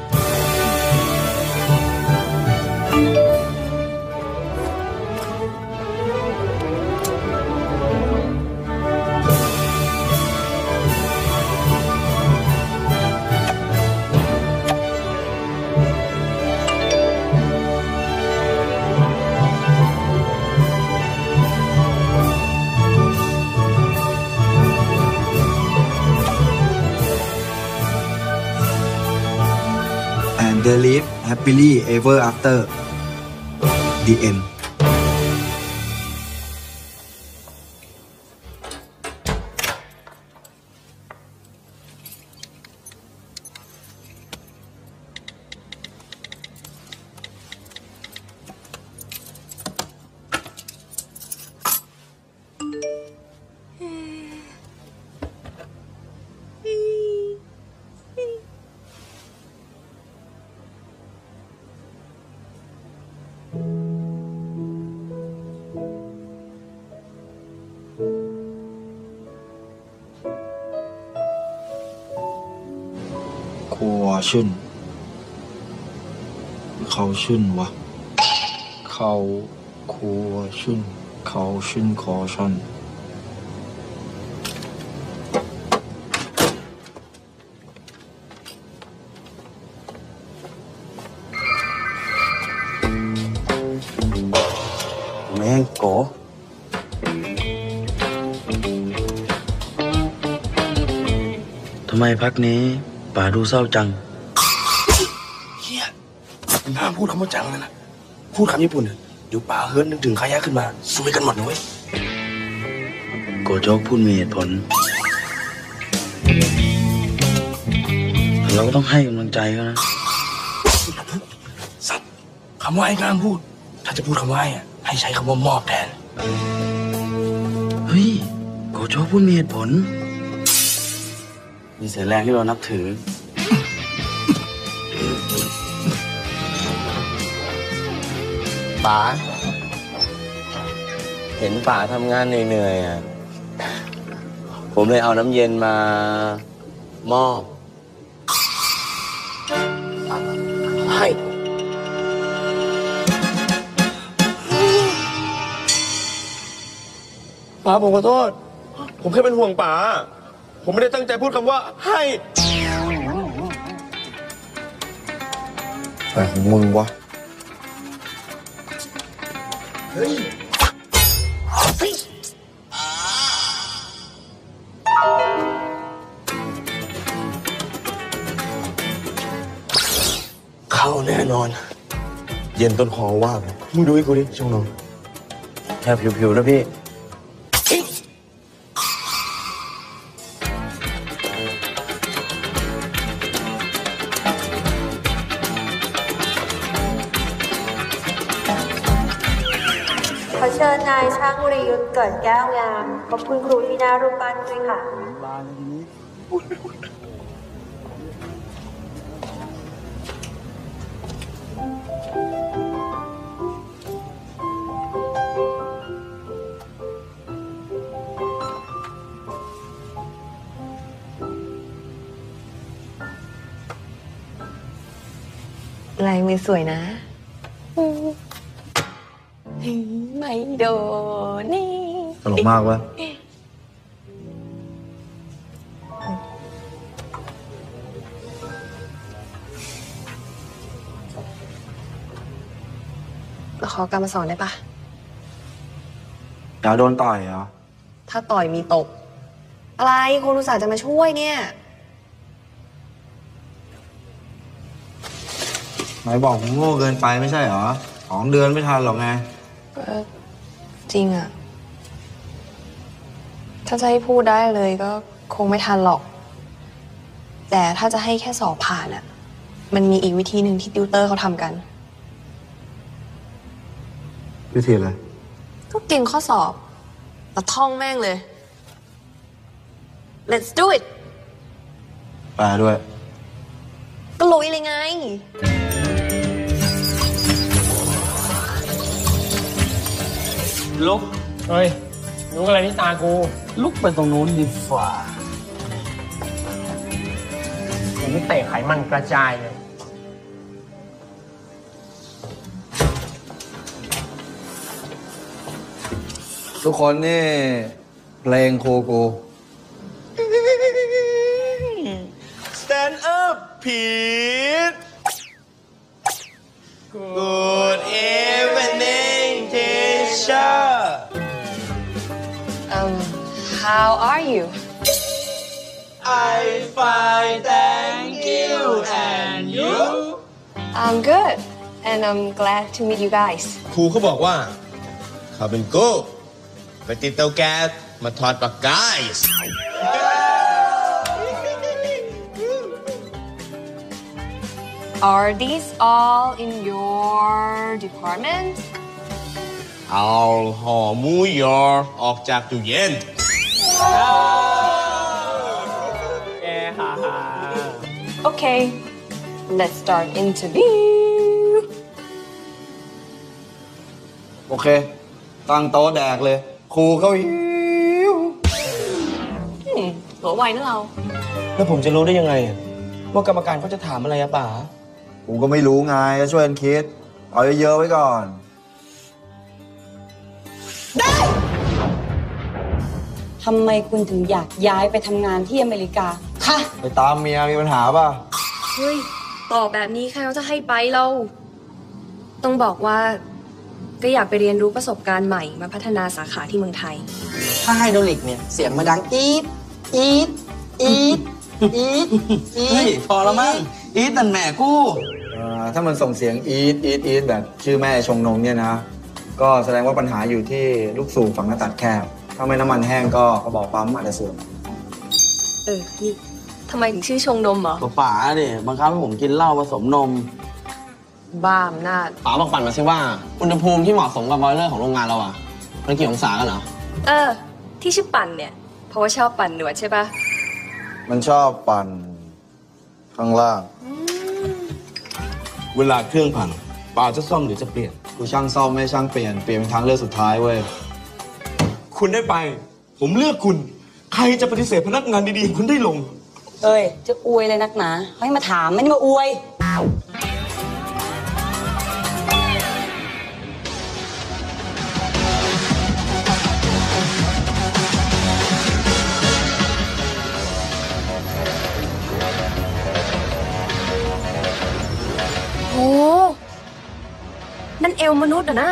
Speaker 14: And they lived happily ever after. The end. ครัวชุ่นเขาชุ่นวะเขาครัวชุ่นเขาชุ่นคอช่อน
Speaker 5: แม่งโกทำไมพักนี้ป๋าดูเศร้าจัง
Speaker 13: เฮียห้ามพูดคำว่าจังเลยนะ พูดคำญี่ปุ่นเดี๋ยวป่าเฮิร์ตนึกถึงขยะขึ้นมาซวยกันหมดนะเว้ย
Speaker 5: โกโจ๊กพูดมีเหตุผลแต่เราก็ต้องให้กำลังใจเขานะ
Speaker 13: สัตว์คำว่าให้กล้ามพูด ถ้าจะพูดคำว่าให้ใช้คำว่ามอบแทน
Speaker 5: เฮ้ยโกโจ๊กพูดมีเหตุผลมีเสียแรงที่เรานับถือ
Speaker 6: ป๋าเห็นป๋าทำงานเหนื่อยๆอ่ะผมเลยเอาน้ำเย็นมามอบ
Speaker 13: ให้
Speaker 7: ป๋าผมขอโทษผมแค่เป็นห่วงป๋าผมไม่ได้ตั้งใจพูดคำว่าให้
Speaker 14: อะไรของมึงวะ
Speaker 7: เข้าแน่นอน เย็นต้นคอว่างมึงดูให้กูดิช่วงน้อง
Speaker 5: แค่ผิวๆนะพี่
Speaker 15: ขอเชิญนายช่างวรยุทธ์เกิดแก้วงามขอบคุณครูที่น่ารูปปั้นด้วยค่ะ
Speaker 8: ลายมือสวยนะไม่โดนนี่
Speaker 14: ตลกมากวะ
Speaker 8: เราขอการมาสอนได้ปะ
Speaker 14: อย่าโดนต่อยเหรอ
Speaker 8: ถ้าต่อยมีตก อะไรคุณอุตส่าห์จะมาช่วยเนี่ย
Speaker 14: ไหนบอกผมโง่เกินไปไม่ใช่เหรอ2 เดือนไม่ทันหรอกไง
Speaker 8: จริงอะถ้าจะให้พูดได้เลยก็คงไม่ทันหรอก แต่ถ้าจะให้แค่สอบผ่านอะมันมีอีกวิธีหนึ่งที่ติวเตอร์เขาทำกัน
Speaker 14: วิธีอะไร
Speaker 8: ก็เก่งข้อสอบแต่ท่องแม่งเลย let's do it
Speaker 14: แปลด้วย
Speaker 8: ก็ลุยเลยไง
Speaker 11: ลุกเฮ้ยลุกอะไรที่ตากู ลุกไปตรงนู้นดีฝ่าผมเตะไขมันกระจายเลย
Speaker 6: ทุกคนนี่เพลงโคโก
Speaker 7: Stand up Pete Good evening teacher
Speaker 8: how are you
Speaker 7: I fine thank you and you
Speaker 8: I'm good and I'm glad to meet you guys
Speaker 7: ครูเขาบอกว่าเขาเป็นกูไปติดเตาแก๊สมาทอดปลากาย
Speaker 8: Are these all in your department
Speaker 7: เอาห่อหมูยอออกจากตู้เย็น
Speaker 8: Okay let's start interview
Speaker 14: โอเค ตั้งโต๊ะแดกเลย ครูเขาหิว
Speaker 8: หัวไวนะเรา
Speaker 13: แล้วผมจะรู้ได้ยังไงว่ากรรมการเขาจะถามอะไรอะป๋า
Speaker 14: กูก็ไม่รู้ไงก็ช่วยกันคิด เอาเยอะๆไว้ก่อน
Speaker 12: ทำไมคุณถึงอยากย้ายไปทำงานที่อเมริกา ค่ะ
Speaker 14: ไปตามเมียมีปัญหาป่ะ
Speaker 8: เฮ้ยตอบแบบนี้ใครเขาจะให้ไปเราต้องบอกว่าก็อยากไปเรียนรู้ประสบการณ์ใหม่มาพัฒนาสาขาที่เมืองไทย
Speaker 16: ถ้าไฮดรอลิกเนี่ย เสียงมาดังอีดอีดอีดอีดอีด
Speaker 13: เฮ้ย พอแล้วมั้งอีทนั่นแม่กู้
Speaker 14: ถ้ามันส่งเสียงอีทแบบชื่อแม่ชงนมเนี่ยนะ ก็แสดงว่าปัญหาอยู่ที่ลูกสูบฝั่งหน้าตัดแคบ ถ้าไม่น้ำมันแห้งก็กระบอกปั๊มอาจจะเสื่อม
Speaker 8: นี่ทำไมถึงชื่อชงนมเหรอ
Speaker 13: ก็ป๋าดิบังคับให้ผมกินเหล้าผสมนม
Speaker 8: บ้าอำนาจ
Speaker 16: ป๋าบอกปั่นมาสิว่า อุณหภูมิที่เหมาะสมกับบอยเลอร์ของโรงงานเราอะมันกี่องศากันเหรอ
Speaker 8: ที่ชื่อปั่นเนี่ย เพราะว่าชอบปั่นหนวดใช่ปะ
Speaker 14: มันชอบปั่นข้างล่าง
Speaker 13: เวลาเครื่องพังป๋าจะซ่อมหรือจะเปลี่ยน
Speaker 14: กูช่างซ่อมไม่ช่างเปลี่ยนเป็นทางเลือกสุดท้ายเว้ย
Speaker 7: คุณได้ไป ผมเลือกคุณ ใครจะปฏิเสธพนักงานดีๆคุณได้ลง
Speaker 12: เอ้ย จะอวยเลยนักหนาให้มาถามไม่ได้มาอวย
Speaker 8: นั่นเอวมนุษย์อะนะ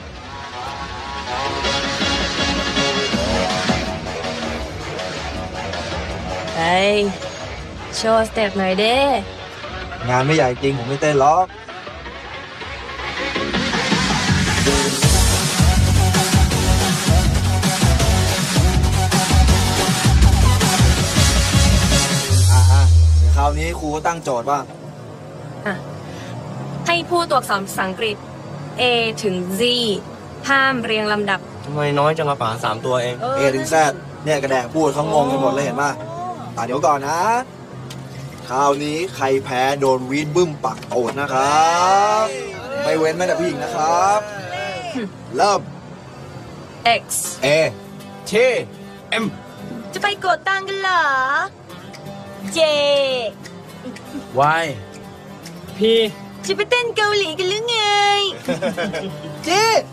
Speaker 8: เฮ้ยโชว์สเต็ปหน่อยเด้
Speaker 14: งานไม่ใหญ่จริงผมไม่เต้นหรอกคราวนี้ครูก็ตั้งโจทย์ว่า
Speaker 8: ให้พูดตัวอักษรภาษาอังกฤษ A ถึง Z ห้ามเรียงลำดับ
Speaker 13: ทำไมน้อยจังอะป๋า3 ตัวเอง
Speaker 14: A ถึง Z เนี่ยกระแดกพูดเขางงกันหมดเลยเห็นป่ะเดี๋ยวก่อนนะ คราวนี้ใครแพ้โดนวีดบึ้มปักโอดนะครับ ไม่เว้นแม้แต่ผู้หญิงนะครับ เริ่ม
Speaker 8: X
Speaker 14: A
Speaker 13: T M
Speaker 1: จะไปกดตังค์กันเหรอ J
Speaker 11: Y P
Speaker 1: จะไปเต้นเกาหลีกันหรือไง
Speaker 14: G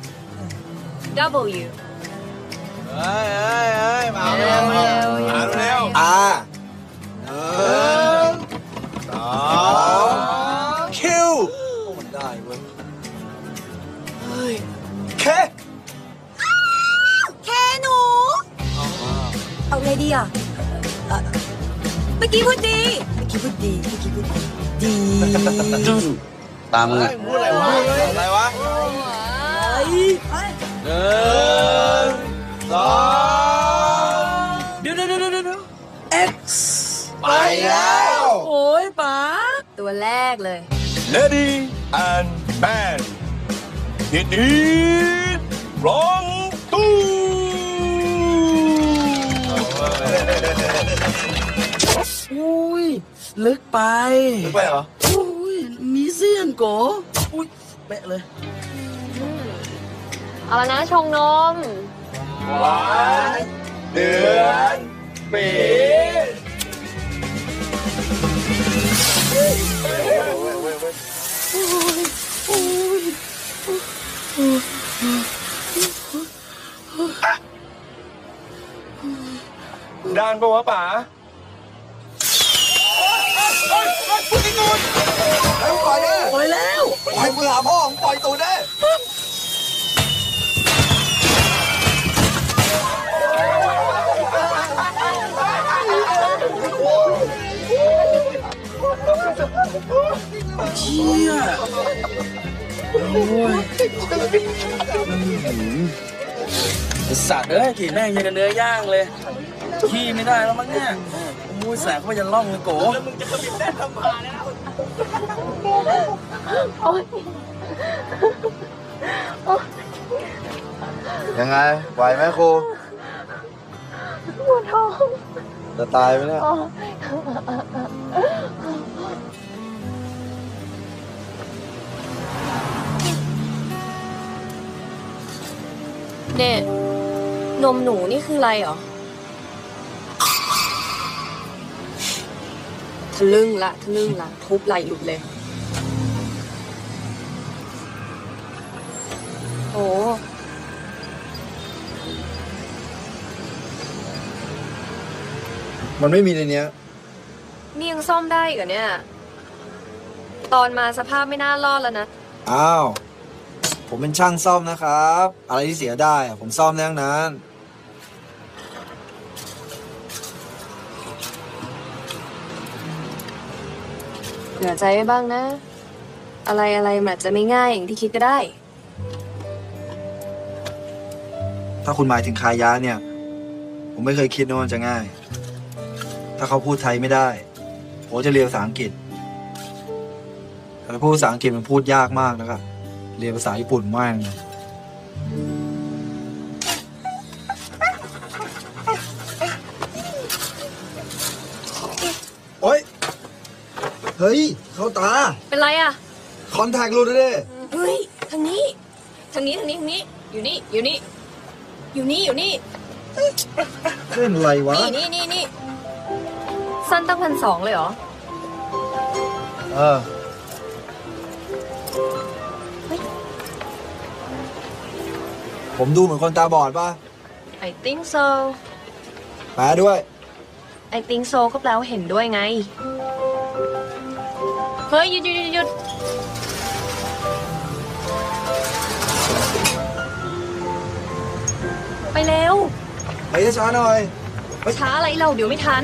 Speaker 8: W
Speaker 14: เฮ้ยมาเร็วR 1 2 Q มันได้เว้ยเฮ้ย K
Speaker 1: แค่หนู เอาไงดีอ่ะเมื่อกี้พูดดี
Speaker 6: ตามมึงอะ
Speaker 14: พูดอะไรวะอะไรวะ1 2
Speaker 11: เดี๋ยว X
Speaker 14: ไปแล้ว
Speaker 11: โอ้ยป๋า
Speaker 8: ตัวแรกเลย
Speaker 3: Lady and band Hit it Wrong two
Speaker 11: อุ้ยลึกไป
Speaker 14: ลึกไปเหรอ
Speaker 11: อุ้ยมีเสี้ยนโกอุ้ยแปะเลย
Speaker 8: เอาละนะชงนม
Speaker 3: วันเดือนปีด้านปะวะป๋า
Speaker 14: ปล่อยเลย
Speaker 11: ปล่อยแล้ว
Speaker 14: ปล่อยมือหาพ่อผมปล่อยตูดได้
Speaker 11: เชี่ยโอ้ยไอ้สัตว์เอ้ยกลิ่นแม่งยังกับเนื้อย่างเลยขี้ไม่ได้แล้วมั้งเนี่ยมูแสบก็จะล่องเลยโกแล้วมึงจะขมิบแม่ทำพาแล้ว
Speaker 14: ยังไงไหวไหมครู
Speaker 1: ปวดท้อง
Speaker 14: จะตายไหมเนี่ย
Speaker 8: เนี่ยนมหนูนี่คืออะไรเหรอ ทะลึ่งละทุบไหลหลุดเลย โอ้
Speaker 14: มันไม่มีในเนี้ย
Speaker 8: นี่ยังซ่อมได้อีกเหรอเนี่ย ตอนมาสภาพไม่น่ารอดแล้วนะ
Speaker 14: อ้าว ผมเป็นช่างซ่อมนะครับ อะไรที่เสียได้อะผมซ่อมได้ทั้งนั้น
Speaker 8: เหลือใจไว้บ้างนะ อะไรมันอาจจะไม่ง่ายอย่างที่คิดก็ได้
Speaker 14: ถ้าคุณหมายถึงคายะเนี่ย ผมไม่เคยคิดว่ามันจะง่าย ถ้าเขาพูดไทยไม่ได้ผมจะเรียนภาษาอังกฤษแต่พูดภาษาอังกฤษมันพูดยากมากนะครับเรียนภาษาญี่ปุ่นมากเลยโอ๊ย เฮ้ย เข้าตา
Speaker 8: เป็นไรอะ
Speaker 14: คอนแทคหลุดเลย
Speaker 8: เฮ้ย ทางนี้ อยู่นี่
Speaker 14: เล่นอะไรวะ
Speaker 8: นี่ สั้นตั้ง1,200เลยเหรอ
Speaker 14: ผมดูเหมือนคนตาบอดป่ะ
Speaker 8: I think so
Speaker 14: แปลด้วย
Speaker 8: I think so ก็แปลว่าเห็นด้วยไง เฮ้ยหยุด
Speaker 14: ไปช้าหน่อย
Speaker 8: ช้าอะไรเราเดี๋ยวไม่ทัน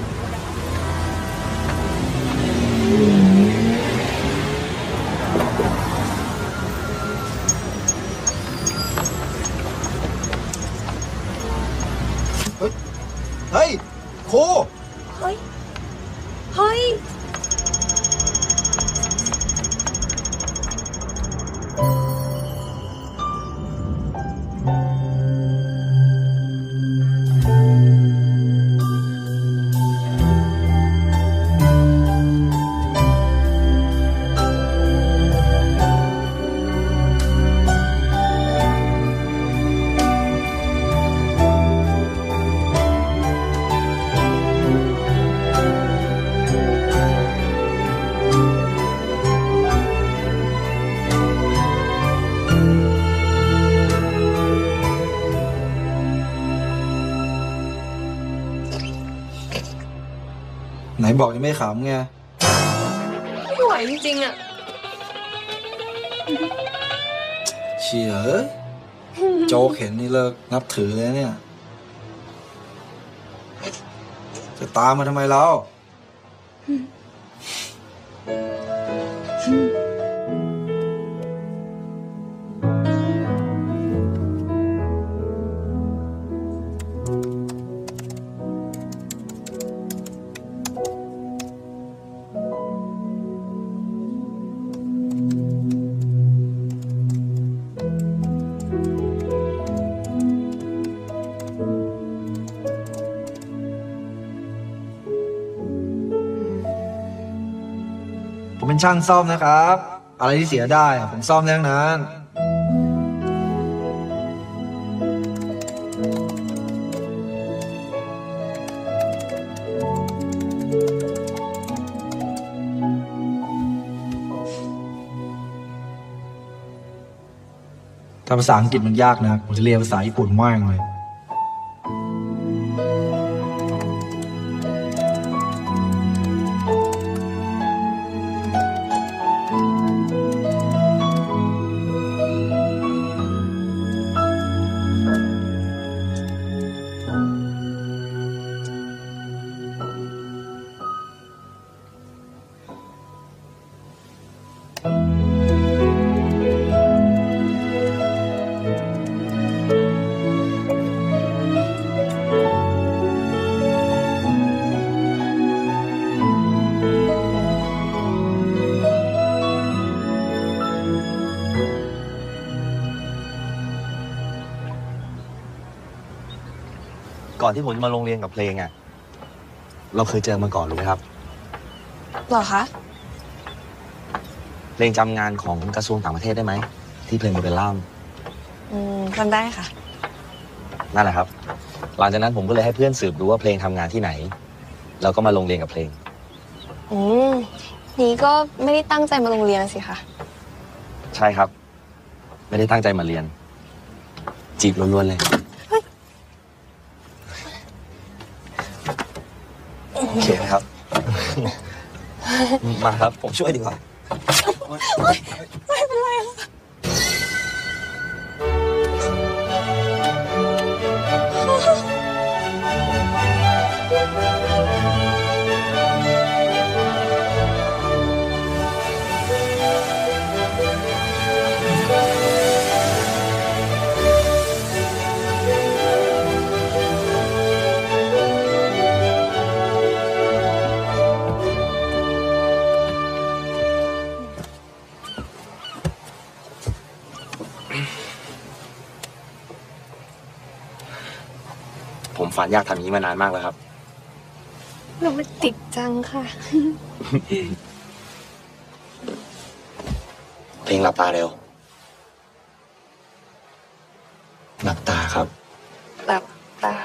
Speaker 14: เฮ้ยโค
Speaker 8: เฮ้ย เฮ้ย
Speaker 14: ไหนบอกจะไม่ขำไง
Speaker 8: ไม่ไหวจริงๆอ่ะ
Speaker 14: เชี่ยโจ๊กเห็นนี่เลิกนับถือเลยเนี่ย จะตามมาทำไมเรา ผมเป็นช่างซ่อมนะครับ อะไรที่เสียได้ผมซ่อมได้ทั้งนั้นถ้าภาษาอังกฤษมันยากนะผมจะเรียนภาษาญี่ปุ่นมากเลย
Speaker 5: ก่อนที่ผมจะมาโรงเรียนกับเพลงอ่ะเราเคยเจอมาก่อนรู้ไหมครับ
Speaker 8: เหรอคะ
Speaker 5: เพลงจำงานของกระทรวงต่างประเทศได้ไหมที่เพลงเป็นล่าม
Speaker 8: จำได้ค่ะ
Speaker 5: นั่นแหละครับหลังจากนั้นผมก็เลยให้เพื่อนสืบดูว่าเพลงทำงานที่ไหนแล้วก็มาลงเรียนกับเพลง
Speaker 8: นี่ก็ไม่ได้ตั้งใจมาโรงเรียนสิคะ
Speaker 5: ใช่ครับ ไม่ได้ตั้งใจมาเรียน จีบล้วนๆเลยโอเคนะครับ มาครับผมช่วยดีกว่า
Speaker 8: ไม่เป็นไร
Speaker 5: ผมฝันอยากทำอย่างนี้มานานมากแล้วครับ
Speaker 8: โรแมนติกจังค่ะ
Speaker 5: เพลงหลับตาเร็วหลับตาครับ
Speaker 8: หลับตา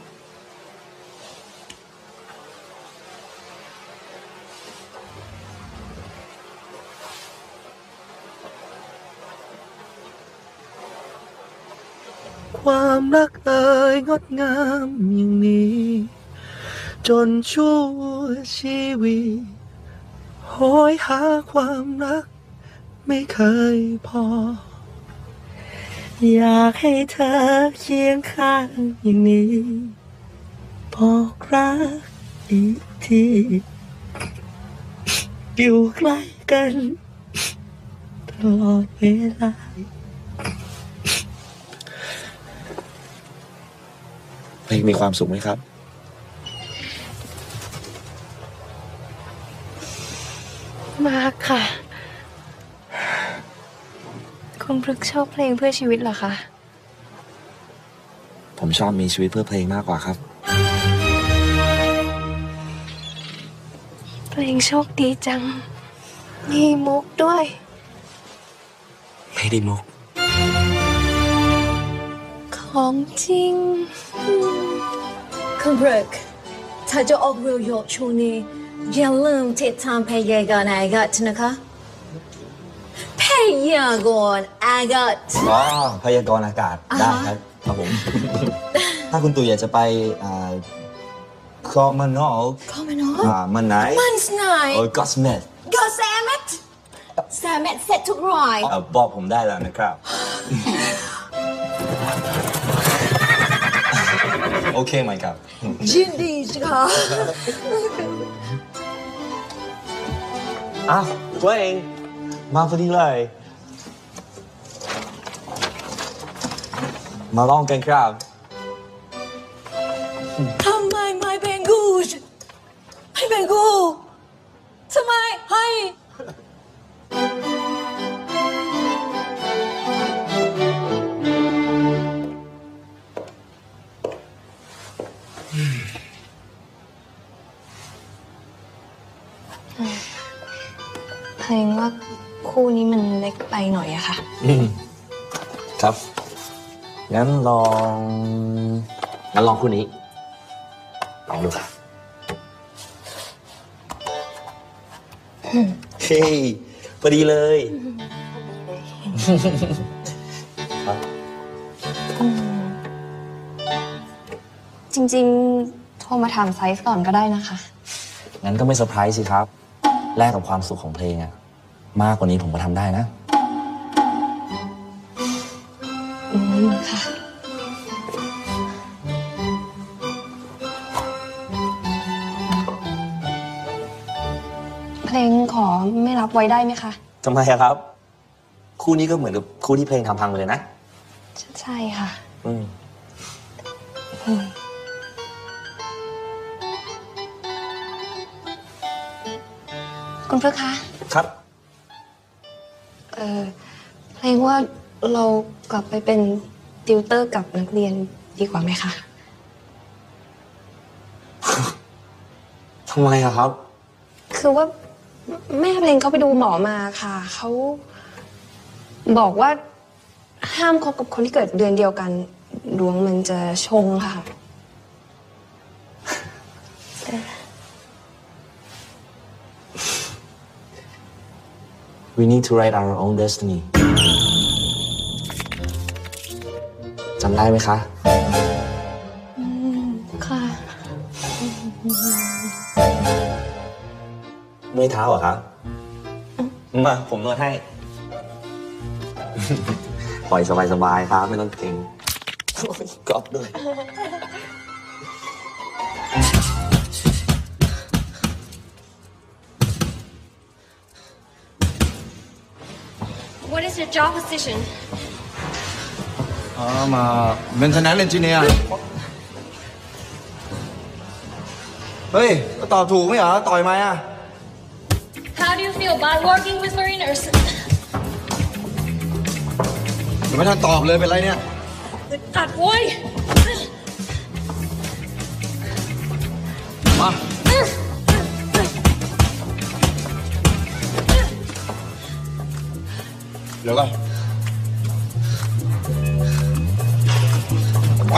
Speaker 3: ความรักเอ่ยงดงามอย่างนี้ จนชั่วชีวิตโหยหาความรักไม่เคยพอ
Speaker 13: อยากให้เธอเคียงข้างอย่างนี้บอกรักอีกทีอยู่ใกล้กันตลอดเวลาเพลงมีความสุขไหมครับ
Speaker 8: มากค่ะ คุณพฤกษ์ชอบเพลงเพื่อชีวิตเหรอคะ
Speaker 5: ผมชอบมีชีวิตเพื่อเพลงมากกว่าครับ
Speaker 8: เพลงโชคดีจัง มีมุกด้วย
Speaker 5: ไม่ได้มุก
Speaker 8: ของจริง
Speaker 15: คุณพฤกษ์ถ้าจะออกเรือโยกช่วงนี้อย่าลืมติดตามพยากรณ์อากาศนะคะพยากรณ์อากาศ
Speaker 5: อ๋อพยากรณ์อากาศได้ครับผม ถ้าคุณตู่อยากจะไปคอมันอล
Speaker 15: Commonwealth
Speaker 5: มันไหน
Speaker 15: มันไหน
Speaker 5: โอ้ยก็สเมธ
Speaker 15: ก็แซมเม็ดเสร็จทุกราย
Speaker 5: บอกผมได้แล้วนะครับ โอเคไหมครับ
Speaker 15: ยินดีค่ะ
Speaker 5: อ้าวตัวเองมาพอดีเลยมาลองกันครับ
Speaker 15: ทำไมไม่เป็นกูให้เป็นกูทำไมให้
Speaker 8: เพลงว่าคู่นี้มันเล็กไปหน่อยอะค่ะ
Speaker 5: ครับงั้นลองคู่นี้ลองดูครับเฮ้ยพอดีเลยครับ
Speaker 8: จริงๆ โทรมาถามไซส์ก่อนก็ได้นะคะ
Speaker 5: งั้นก็ไม่เซอร์ไพรส์สิครับแลกกับความสุขของเพลงอะมากกว่านี้ผมก็ทำได้นะ
Speaker 8: ค่ะ เพลงขอไม่รับไว้ได้ไหมคะ
Speaker 5: ทำไมอะครับ คู่นี้ก็เหมือนกับคู่ที่เพลงทำพังไปเลยนะ
Speaker 8: ใช่ค่ะ คุณพฤกษ์คะ
Speaker 5: ครับ
Speaker 8: เพลงว่าเรากลับไปเป็นติวเตอร์กับนักเรียนดีกว่าไหมคะ
Speaker 5: ทำไมอะครับ
Speaker 8: คือว่าแม่เพลงเขาไปดูหมอมาค่ะ เขาบอกว่าห้ามคบกับคนที่เกิดเดือนเดียวกัน ดวงมันจะชงค่ะ
Speaker 5: We need to write our own destiny จำได้ไหมคะ
Speaker 8: ค่ะ
Speaker 5: เมื่อยเท้าเหรอครับ มาผมนวดให้ ปล่อยสบายๆครับ ไม่ต้องเกรงกรอบด้วย
Speaker 15: What is your job position
Speaker 3: I'm a maintenance engineer เฮ้ยก็ตอบถูกไม่เหรอ ต่อยไหมอ่ะ
Speaker 15: How do you feel about working with foreigners
Speaker 3: ยังไม่ทันตอบเลยเป็นไรเนี่ย
Speaker 15: ตัดโว้ย
Speaker 3: มา เดี๋ยวก่อนมา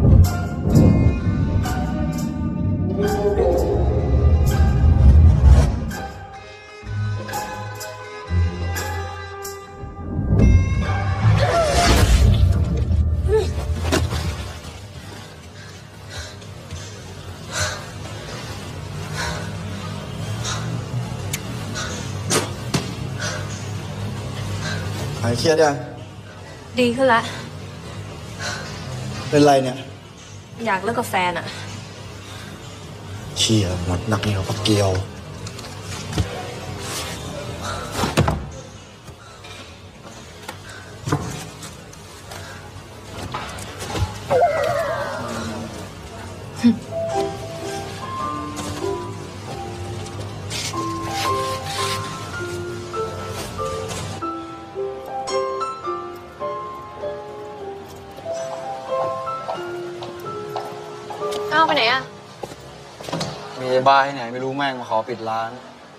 Speaker 15: What
Speaker 14: หายเครียดยัง
Speaker 8: ดีขึ้นละ
Speaker 14: เป็นไรเนี่ย
Speaker 8: อยากเลิกกับแฟนอะ
Speaker 14: เชี่ยหมดหนักนี่เขาปักเกียว
Speaker 8: เอาไปไหนอะ
Speaker 3: มีบ้าที่ไหนไม่รู้แม่งมาขอปิดร้าน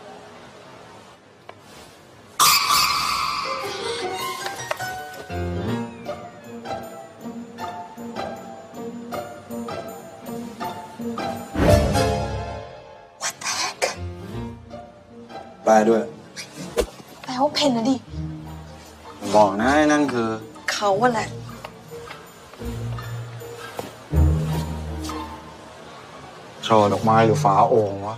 Speaker 3: แปลด้วย
Speaker 1: แปลว่าเพนนะดิ
Speaker 3: บอกนะไอ้นั่นคือ
Speaker 1: เขาว่าแหละ
Speaker 3: ช่อดอกไม้หรือฝาโอ่งวะ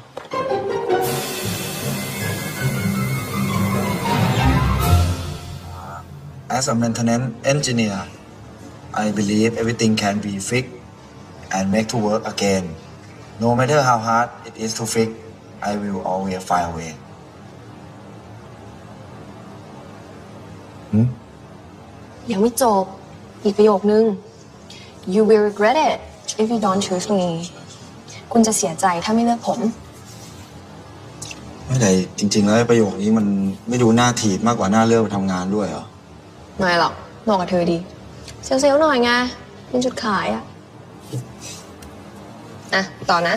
Speaker 14: As a maintenance engineer I believe everything can be fixed and make to work again no matter how hard it is to fix I will always find a way
Speaker 8: ยังไม่จบ อีกประโยคนึง You will regret it if you don't choose me คุณจะเสียใจถ้าไม่เลือกผม
Speaker 14: ไม่ได้จริงๆแล้วประโยคนี้มันไม่ดูน่าถีบมากกว่าน่าเลือกไปทำงานด้วยเหรอ
Speaker 8: ไม่หรอกเหมาะกับเธอดี เซลล์หน่อยไง เป็นจุดขายอะต่อนะ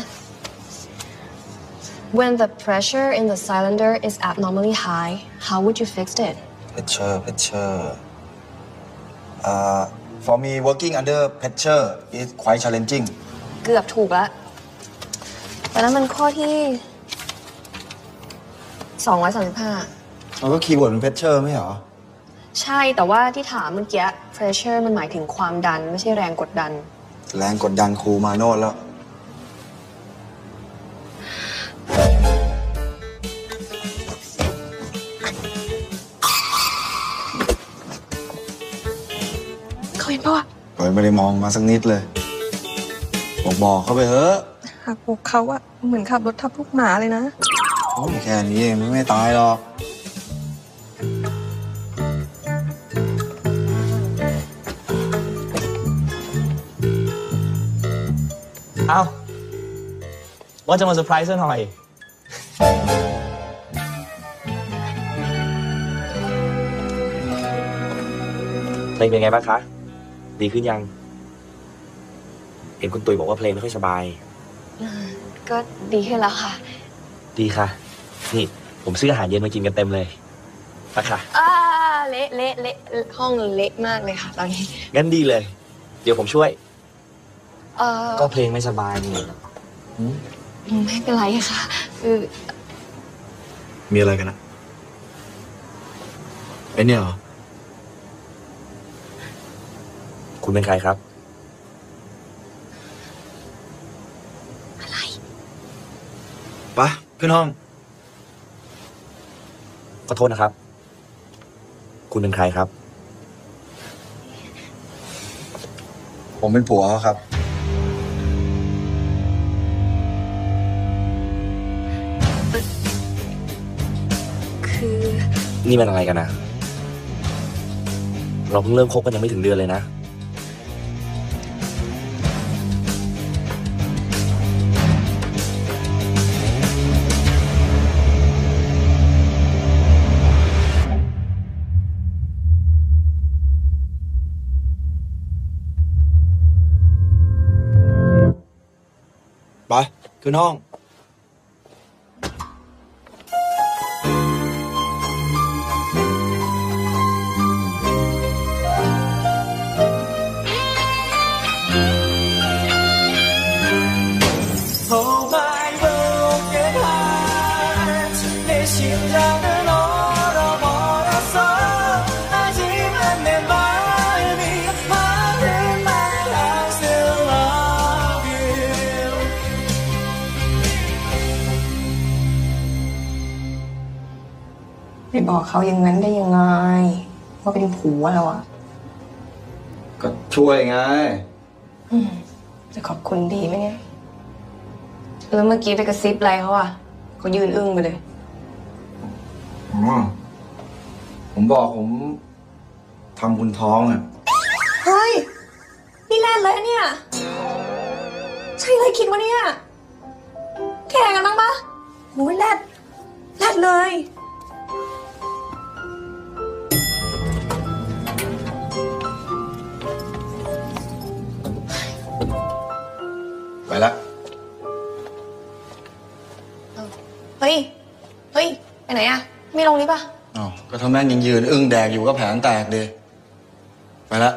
Speaker 8: When the pressure in the cylinder is abnormally high how would you fix it
Speaker 14: pressure for me working under pressure is quite challenging
Speaker 8: เกือบถูกแล้ว แต่นั้นมันข้อที่235
Speaker 14: มันก็คีย์เวิร์ดเป็น pressure ไม่เหรอ
Speaker 8: ใช่แต่ว่าที่ถามเมื่อกี้ pressure มันหมายถึงความดันไม่ใช่แรงกดดัน
Speaker 14: แรงกดดันครูมาโน่นแล้ว
Speaker 1: เขาเห็นปะวะ
Speaker 14: ไม่ได้มองมาสักนิดเลย บอกเขาไปเถอะ
Speaker 1: หากพวกเขาอะเหมือนขับรถทับลูกหมาเลยนะ
Speaker 14: โอ้ยแค่นี้เองไม่ตายหรอก
Speaker 5: เอ้าว่าจะมาเซอร์ไพรส์ซะหน่อย เพลงเป็นไงบ้างคะ ดีขึ้นยัง เห็นคุณตุยบอกว่าเพลงไม่ค่อยสบาย
Speaker 8: ก็ดีขึ้นแล้วค่ะ
Speaker 5: ดีค่ะ นี่ผมซื้ออาหารเย็นมากินกันเต็มเลยไปค่ะ
Speaker 8: เละห้องเละมากเลยค่ะตอนนี้
Speaker 5: งั้นดีเลย เดี๋ยวผมช่วย
Speaker 8: ก็
Speaker 5: ก็เพลงไม่สบายนี่
Speaker 8: ไม่เป็นไรค่ะ คือ
Speaker 14: มีอะไรกันนะไอเนี่ยเหรอ
Speaker 5: คุณเป็นใครครับ
Speaker 14: ไปขึ้นห้อง
Speaker 5: ขอโทษนะครับ คุณเป็นใครครับ
Speaker 14: ผมเป็นผัวเขาครับ
Speaker 8: คือ
Speaker 5: นี่มันอะไรกันนะเราเพิ่งเริ่มคบกันยังไม่ถึงเดือนเลยนะ
Speaker 14: ไปขึ้นห้อง
Speaker 11: Oh my broken heart 내 심장은 얼어버렸어 하지만 내 마음이 하는 말 I still love you
Speaker 8: ไปบอกเขาอย่างนั้นได้ยังไง
Speaker 1: ว่าเป็นผัวแล้วอะ
Speaker 14: ก็ช่วยไง
Speaker 1: จะขอบคุณดีไหมเนี่ยแล้วเมื่อกี้ไปกระซิบอะไรเขาอะเขายืนอึ้งไปเลย
Speaker 14: ผมบอกผมทำคุณท้องอ่ะ
Speaker 1: เฮ้ย นี่แรดเลยเนี่ย ใช่เลยคิดว่าเนี่ยแข่งกันบ้างปะโอ้ยแรดเลย
Speaker 14: ไปละ
Speaker 1: เฮ้ย ไปไหนอะไม่ลงนี่ปะ
Speaker 14: อ๋อก็ถ้าแม่งยังยืนอึ้งแดกอยู่ก็แผลแตกดิไปละ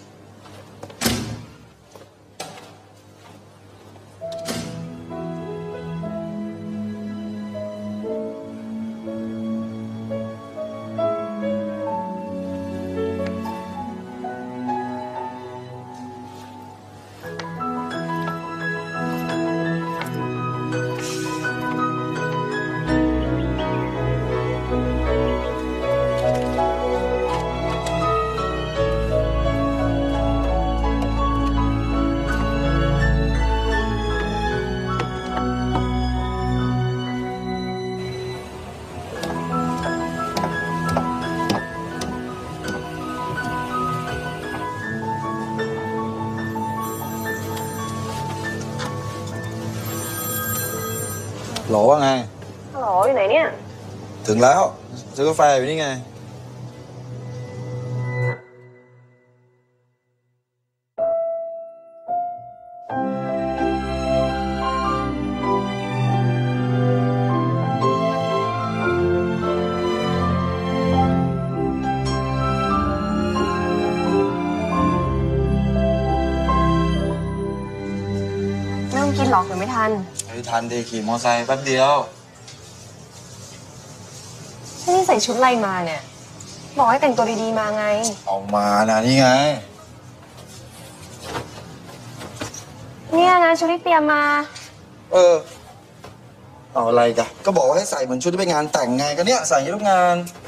Speaker 14: หรอว่าไง
Speaker 1: ฮัลโหลอยู่ไหนเนี่ย
Speaker 14: ถึงแล้วซื้อกาแฟอยู่นี่ไง
Speaker 1: ไม่ต้องกินหรอกเดี๋ยวไม่ทัน
Speaker 14: ทันดีขี่มอไซค์แป๊บเดียว
Speaker 1: นี่ใส่ชุดอะไรมาเนี่ย บอกให้แต่งตัวดีๆมาไง
Speaker 14: เอามานะนี่ไง
Speaker 1: เนี่ยนะชุดที่เตรียมมา
Speaker 14: เอาอะไรกันก็บอกว่าให้ใส่เหมือนชุดที่ไปงานแต่งไงก็เนี่ยใส่ทุกงาน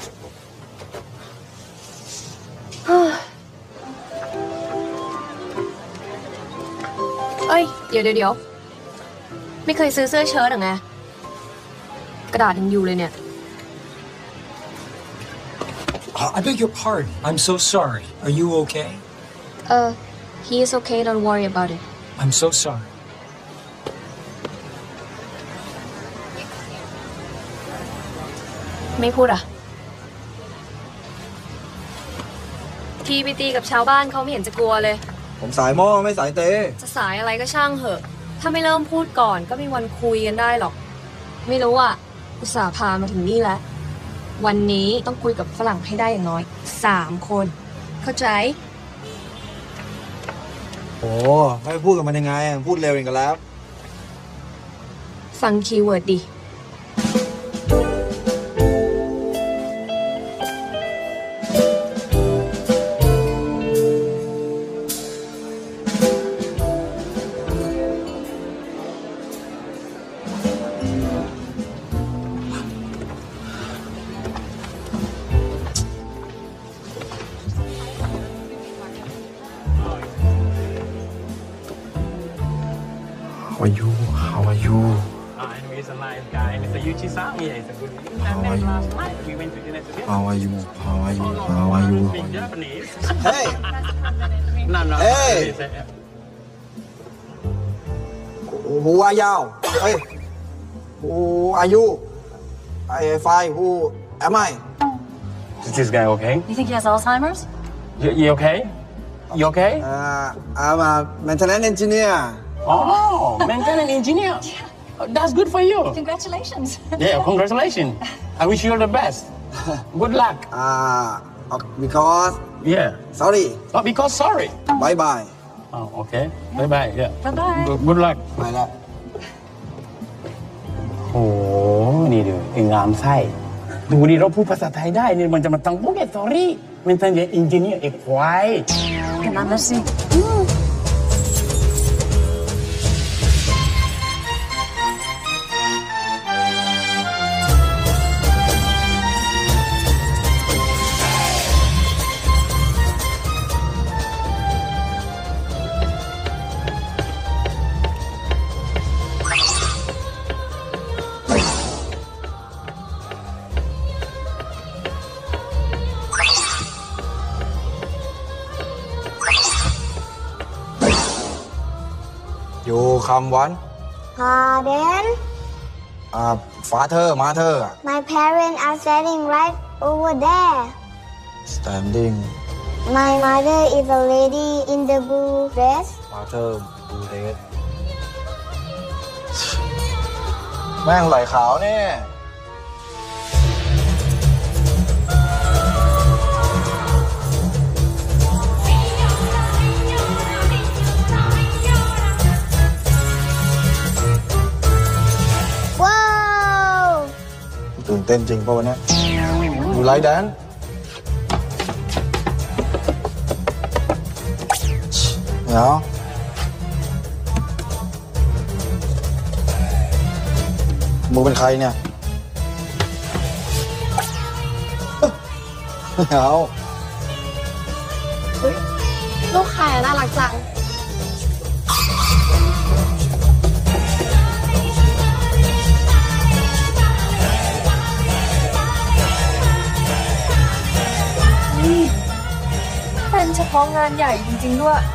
Speaker 8: เอ้ย เดี๋ยวไม่เคยซื้อเสื้อเชิ้ตหรอไง กระดาษยังอยู่เลยเนี่ย
Speaker 17: I beg your pardon. I'm so sorry. Are you okay?
Speaker 8: He is okay, don't worry about it.
Speaker 17: I'm so sorry.
Speaker 8: ไม่พูดอ่ะ พี่ไปตีกับชาวบ้านเขาไม่เห็นจะกลัวเลย
Speaker 14: ผมสายหม้อไม่สายเตะ
Speaker 8: จะสายอะไรก็ช่างเหอะ ถ้าไม่เริ่มพูดก่อนก็ไม่มีวันคุยกันได้หรอก ไม่รู้อ่ะ อุตส่าห์พามาถึงนี่แล้ว วันนี้ต้องคุยกับฝรั่งให้ได้อย่างน้อย3 คน เข้าใจ
Speaker 14: โอ้ไม่พูดกับมันยังไงพูดเร็วเองกันแล้ว
Speaker 8: ฟังคีย์เวิร์ดดิ
Speaker 14: How are you? How are you?
Speaker 18: He's a nice guy. Mr. Yuchi-san, yeah, he's a good guy.
Speaker 14: How are you?
Speaker 18: Last night we went to dinner together.
Speaker 14: How are you? How are you? How are you?
Speaker 18: Speak Japanese.
Speaker 14: Hey!
Speaker 18: No.
Speaker 14: Hey! Who are you? Hey! Who are you? I find who am I?
Speaker 18: Is this guy okay?
Speaker 9: You think he has Alzheimer's?
Speaker 18: You okay? You okay?
Speaker 14: I'm a maintenance engineer.
Speaker 18: Oh, maintenance engineer. That's good for you.
Speaker 9: Congratulations.
Speaker 18: Yeah, congratulations. I wish you all the best. Good luck.
Speaker 14: Because.
Speaker 18: Yeah.
Speaker 14: Sorry.
Speaker 18: Oh, because sorry.
Speaker 14: Bye bye.
Speaker 18: Oh, okay. Bye bye. Yeah.
Speaker 9: Bye bye.
Speaker 18: Good luck.
Speaker 14: ไปละ
Speaker 18: โอ้นี่ดูไอ้งามไส้ดูดิเราพูดภาษาไทยได้นี่มันจะมาตั้งปุ๊บเอ็ดสอรี่มันตั้งแต่อินจิเนียร์ไอ้ควาย
Speaker 9: นั่นน่ะสิ
Speaker 14: เ come one
Speaker 2: Pardon?
Speaker 14: Father mother
Speaker 2: My parents are standing right over there.
Speaker 14: standing
Speaker 2: My mother is a lady in the blue dress.
Speaker 14: mother blue red แม่งไหลขาวเนี่ย
Speaker 2: Whoa!
Speaker 14: ตื่นเต้นจริงป่ะวันนี้อยู่ไรแดนเดี๋ยวมึงเป็นใครเนี่ยเดี๋ยว
Speaker 4: ลูกใครน่ารักจัง
Speaker 8: นี่เป็นเฉพาะงานใหญ่จริงๆด้วย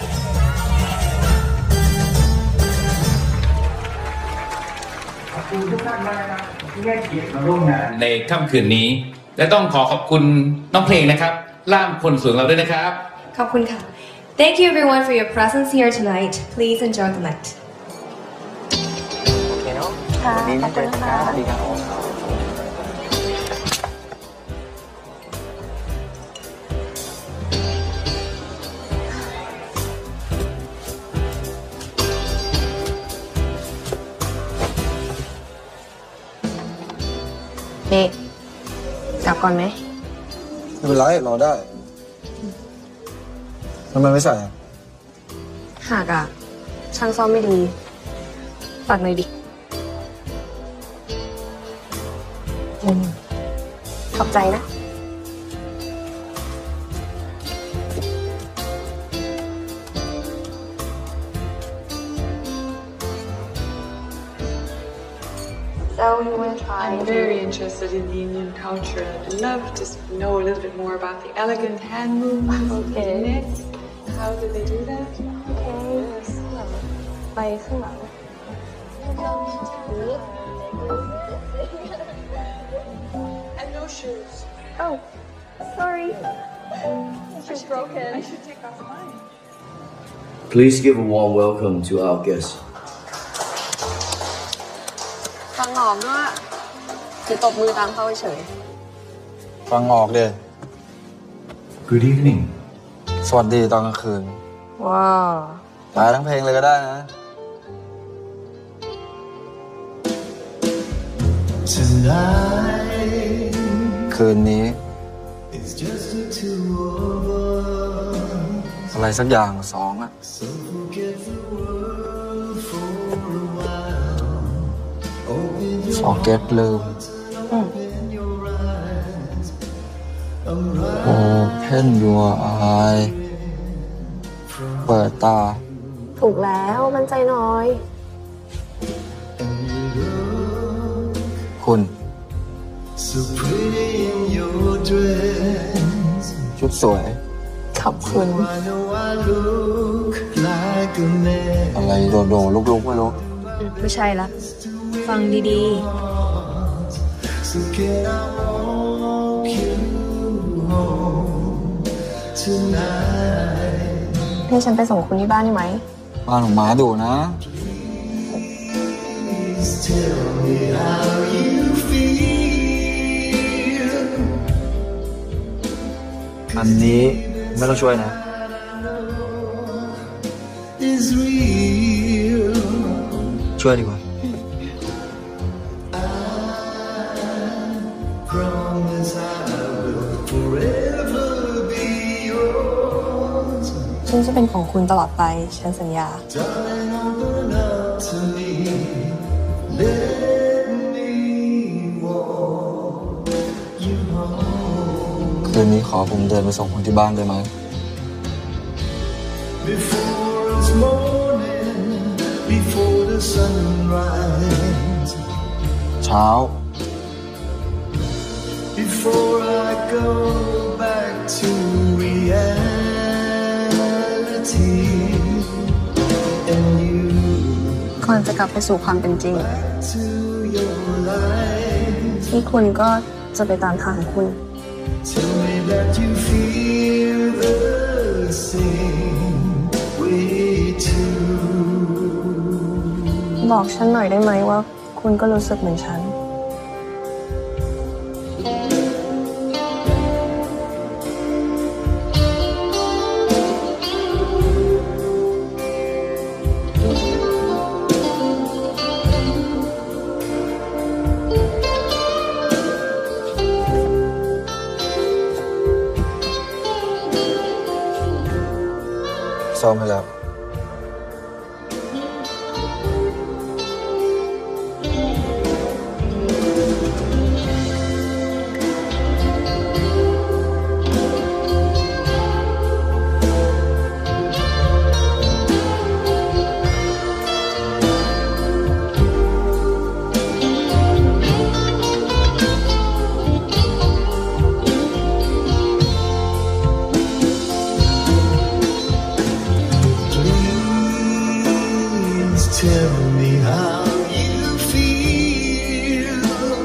Speaker 19: ในค่ำคืนนี้และต้องขอบคุณน้องเพลงนะครับล่ามคนสวยของเราด้วยนะครับ
Speaker 8: ขอบคุณค่ะ Thank you everyone for your presence here tonight. Please enjoy the night.
Speaker 5: โอเคเนาะ
Speaker 8: ค่ะ
Speaker 5: วันนี้ไม่เป็นนะ
Speaker 8: ขอบคุณค่ะ
Speaker 5: ดีครับ
Speaker 4: เมฆกลับก่อนไหม
Speaker 14: ไม่เป็นไรรอได้ทำไมไม่ใส่อะ
Speaker 4: หากอะช่างซ่อมไม่ดีฝากหน่อยดิขอบใจนะ
Speaker 8: So you want to try?
Speaker 20: I'm very interested in the Indian culture. I'd love to know a little bit more about the elegant hand movements.
Speaker 8: Okay.
Speaker 20: How do they do that?
Speaker 8: Okay.
Speaker 20: Yes.
Speaker 4: ไปข้างหลัง
Speaker 20: And no shoes.
Speaker 8: Oh, sorry. She's broken.
Speaker 20: I should take off mine.
Speaker 13: Please give a warm welcome to our guest.
Speaker 4: ฟังออกด้วยคือตบมือตามเข้าเฉย
Speaker 14: ฟังออกเด้
Speaker 13: Good evening.
Speaker 14: สวัสดีตอนกลางคืน
Speaker 4: ว้าว
Speaker 14: มาทั้งเพลงเลยก็ได้นะ คืนนี้ อะไรสักอย่างสองอะforget ลืม Open your eye เปิดตา
Speaker 4: ถูกแล้วมั่นใจหน่อย
Speaker 14: คุณ ชุดสวย
Speaker 4: ขอบคุณ
Speaker 14: อะไรโดลุกๆไม่รู้
Speaker 4: ไม่ใช่ละ ฟังดีๆให้ฉันไปส่งคุณที่บ้านได้ไหม
Speaker 14: บ้านของหมาดุนะ อันนี้ไม่ต้องช่วยนะ ช่วยดีกว่า
Speaker 4: ฉันจะเป็นของคุณตลอดไป ฉันสัญญา
Speaker 14: คืนนี้ขอผมเดินไปส่งคุณที่บ้านได้ไหม เช้า
Speaker 3: Before I go back to reality and you
Speaker 8: ก่อนจะกลับไปสู่ความเป็นจริงที่คุณก็จะไปตามทางของคุณบอกฉันหน่อยได้ไหมว่าคุณก็รู้สึกเหมือนฉัน
Speaker 14: ซ้อมให้แล้ว
Speaker 3: Tell me how you feel,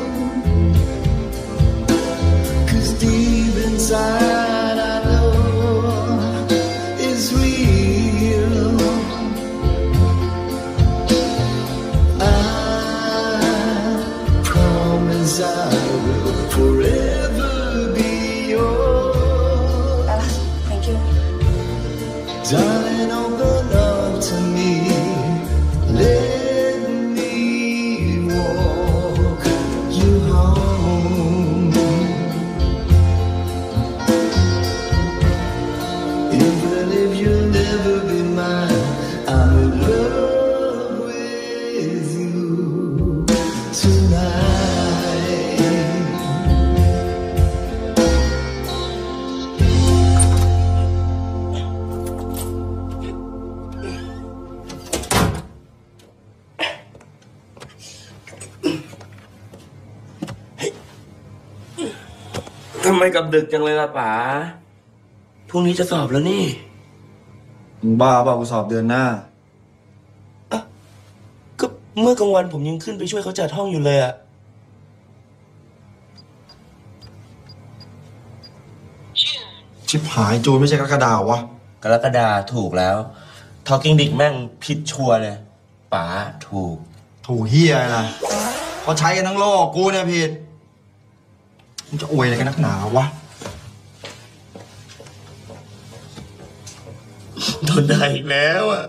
Speaker 3: 'cause deep inside I know it's real. I promise I will forever be yours.
Speaker 4: Thank you.
Speaker 3: Darling, open up to me. Let me walk you home. Even if you'll never be mine, I'm in love with you tonight.
Speaker 13: ทำไมกลับดึกจังเลยล่ะป๋าพรุ่งนี้จะสอบแล้วนี่
Speaker 14: มึงบ้าเปล่ากูสอบเดือนหน้า
Speaker 13: ก็เมื่อกลางวันผมยังขึ้นไปช่วยเขาจัดห้องอยู่เลยอะ
Speaker 14: ชิบหายจูนไม่ใช่กรกฎาวะ
Speaker 13: กรกฎาถูกแล้ว Talking Dick แม่งผิดชัวร์เลยป๋าถูก
Speaker 14: ถูกเฮียอะไรล่ะเขาใช้กันทั้งโลกกูเนี่ยผิดมึงจะอวยอะไรกันนักหนาวะ
Speaker 13: โดนได้อีกแล้วอ่ะ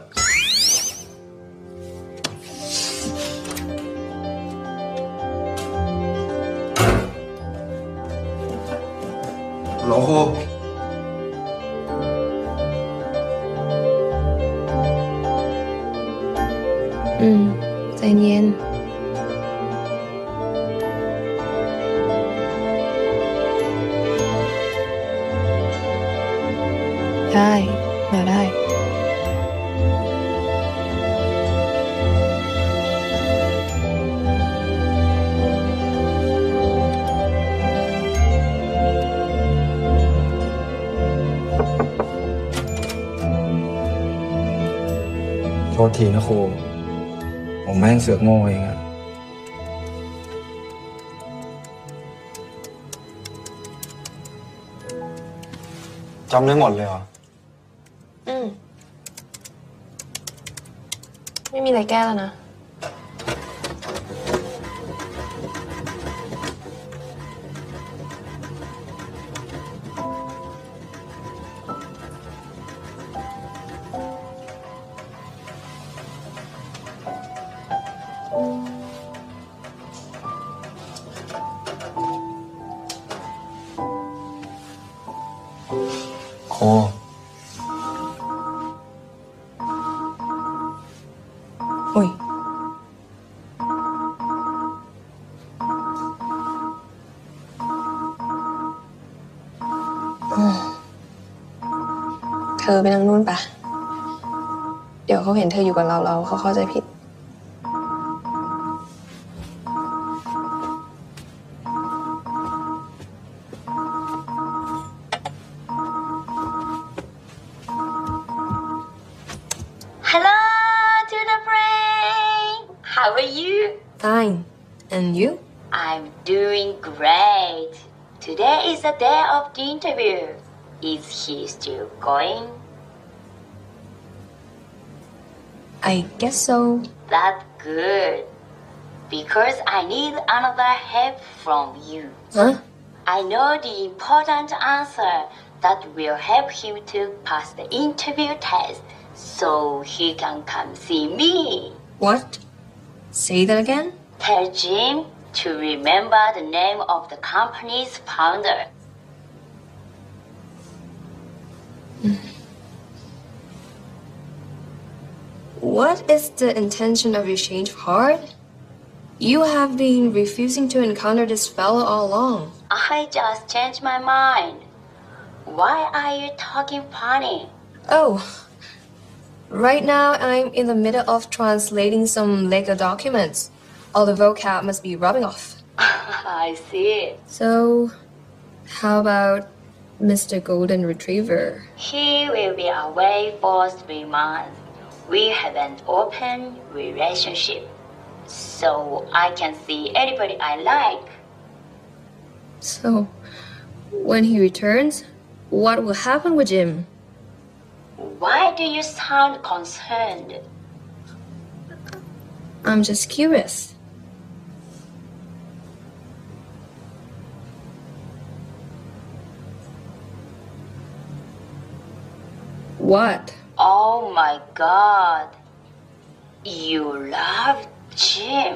Speaker 14: หลอครู
Speaker 8: ใจเย็นได้มาได้
Speaker 14: โทษทีนะครูผมแม่งเสือกโง่เองอะจำได้หมดเลยเหรอ
Speaker 8: ไม่มีอะไรแก้แล้วนะ
Speaker 14: โอ้
Speaker 8: อุ้ยเธอไปนั่งนู่นปะเดี๋ยวเขาเห็นเธออยู่กับเราเขาเข้าใจผิด
Speaker 2: Hello to the brain.
Speaker 21: are you?
Speaker 8: Fine. And you?
Speaker 21: I'm doing great. Today is the day of the interview. Is he still going?
Speaker 8: I guess so.
Speaker 21: That's good. Because I need another help from you.
Speaker 8: Huh?
Speaker 21: I know the important answer that will help him to pass the interview test so he can come see me.
Speaker 8: What? Say that again?
Speaker 21: Tell Jim to remember the name of the company's founder.
Speaker 8: What is the intention of your change of heart? You have been refusing to encounter this fellow all along.
Speaker 21: I just changed my mind. Why are you talking funny?
Speaker 8: Oh, right now I'm in the middle of translating some legal documents. All the vocab must be rubbing off.
Speaker 21: I see.
Speaker 8: So, how about Mr. Golden Retriever?
Speaker 21: He will be away for 3 months. We have an open relationship, so I can see anybody I like.
Speaker 8: So, when he returns, what will happen with Jim?
Speaker 21: Why do you sound concerned?
Speaker 8: I'm just curious. What?
Speaker 21: Oh my God. You love Jim.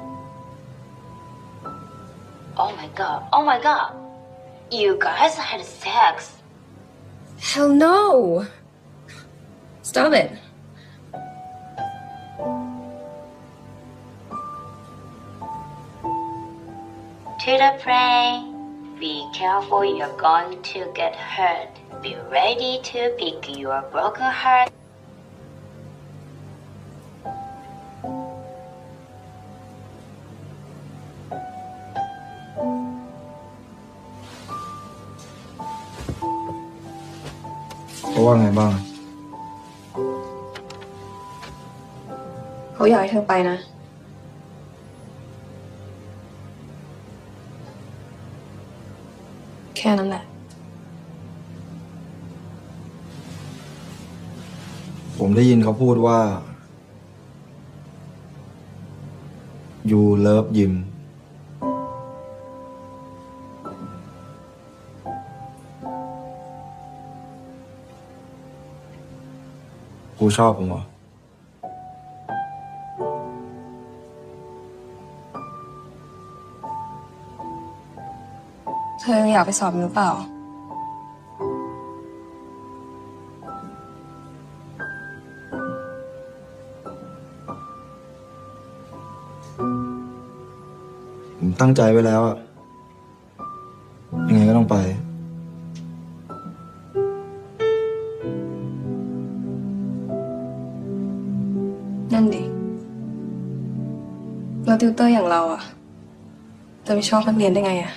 Speaker 21: Oh my God. Oh my God. You guys had sex.
Speaker 8: Hell no! Stop it.
Speaker 21: To the plane. Be careful, you're going to get hurt. Be ready to pick your broken heart.
Speaker 14: เขาว่าไงบ้าง
Speaker 4: เขาอยากให้เธอไปนะ แค่นั้นแหละ
Speaker 14: ผมได้ยินเขาพูดว่า you love Jim กูชอบผมเหรอ
Speaker 4: เธอยังอยากไปสอบอยู่หรือเปล่า
Speaker 14: ผมตั้งใจไว้แล้วอะยังไงก็ต้องไป
Speaker 4: นั่นดิ แล้วติวเตอร์อย่างเราอะจะไม่ชอบนักเรียนได้ไงอะ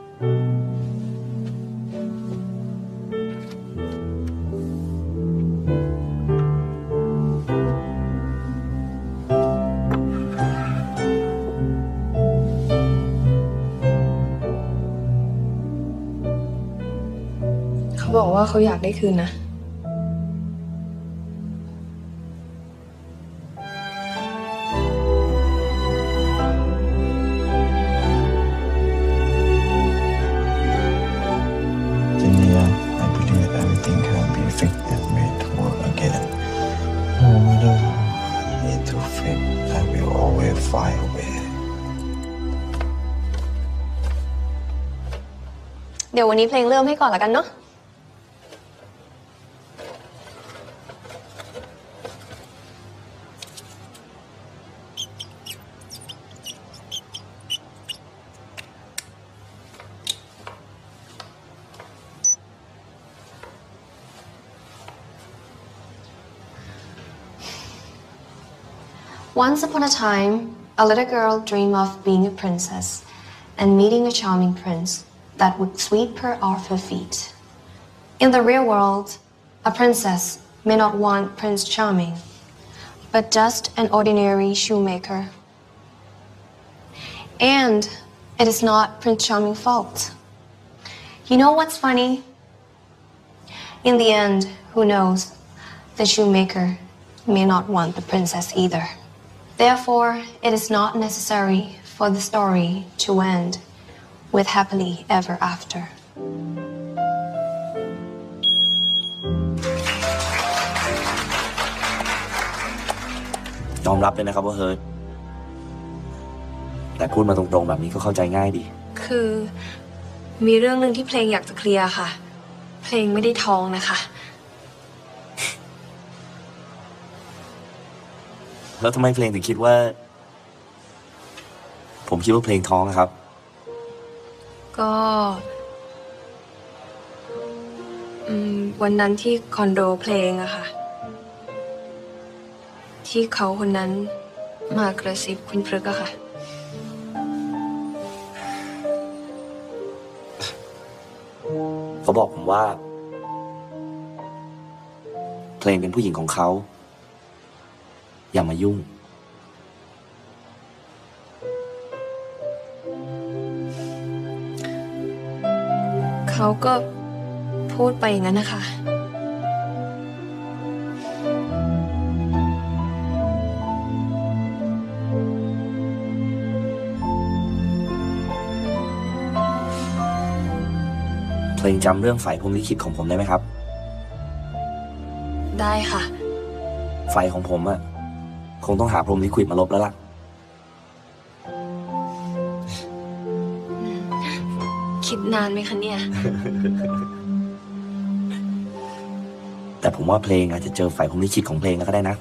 Speaker 4: เขาบอกว่าเขาอยากได้คืนนะ
Speaker 14: Jenia, I believe everything can be fixed and made to work again. No matter how I need to fix, I will always find a way.
Speaker 8: เดี๋ยววันนี้เพลงเริ่มให้ก่อนละกันเนาะ Once upon a time, a little girl dreamed of being a princess and meeting a charming prince that would sweep her off her feet. In the real world, a princess may not want Prince Charming, but just an ordinary shoemaker And it is not Prince Charming's fault. You know what's funny? In the end, who knows? The shoemaker may not want the princess either. Therefore, it is not necessary for the story to end with happily ever after.
Speaker 13: ยอมรับเลยนะครับว่าเฮิร์ตแต่พูดมาตรงๆแบบนี้ก็เข้าใจง่ายดี
Speaker 8: คือมีเรื่องหนึ่งที่เพลงอยากจะเคลียร์ค่ะ เพลงไม่ได้ท้องนะคะ
Speaker 13: แล้วทำไมเพลงถึงคิดว่าผมคิดว่าเพลงท้องนะครับ
Speaker 8: ก็วันนั้นที่คอนโดเพลงอะค่ะ ที่เขาคนนั้นมากระซิบคุณพฤกษ์อะค่ะ
Speaker 13: เขาบอกผมว่า เพลงเป็นผู้หญิงของเขาอย่ามายุ่ง
Speaker 8: เขาก็พูดไปอย่างนั้นนะคะ
Speaker 13: เพลงจำเรื่องไฟพรหมลิขิตของผมได้ไหมครับ
Speaker 8: ได้ค่ะ
Speaker 13: ไฟของผมอะคงต้องหาพรหมลิขิตมาลบแล้วล่ะ
Speaker 8: คิดนานไหมคะเนี่ย
Speaker 13: แต่ผมว่าเพลงอาจจะเจอไฟพรหมลิขิตของเพลงแล้วก็ได้นะ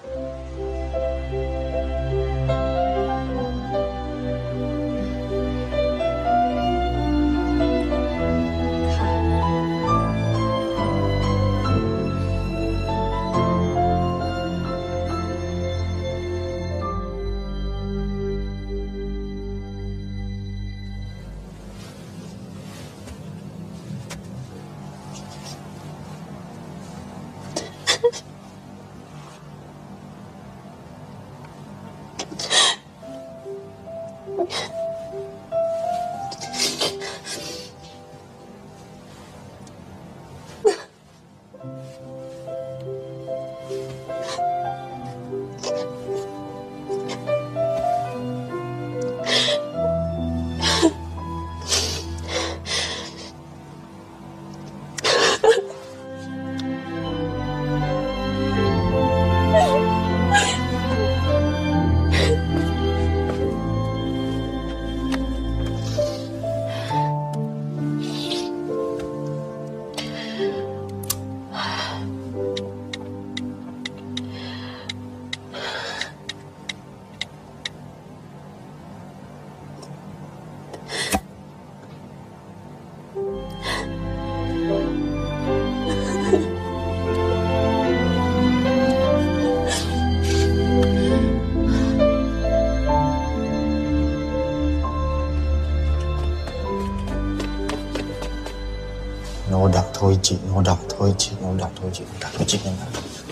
Speaker 14: No duck toichi, no duck toichi, no duck toichi, no duck toichi นั่นนะ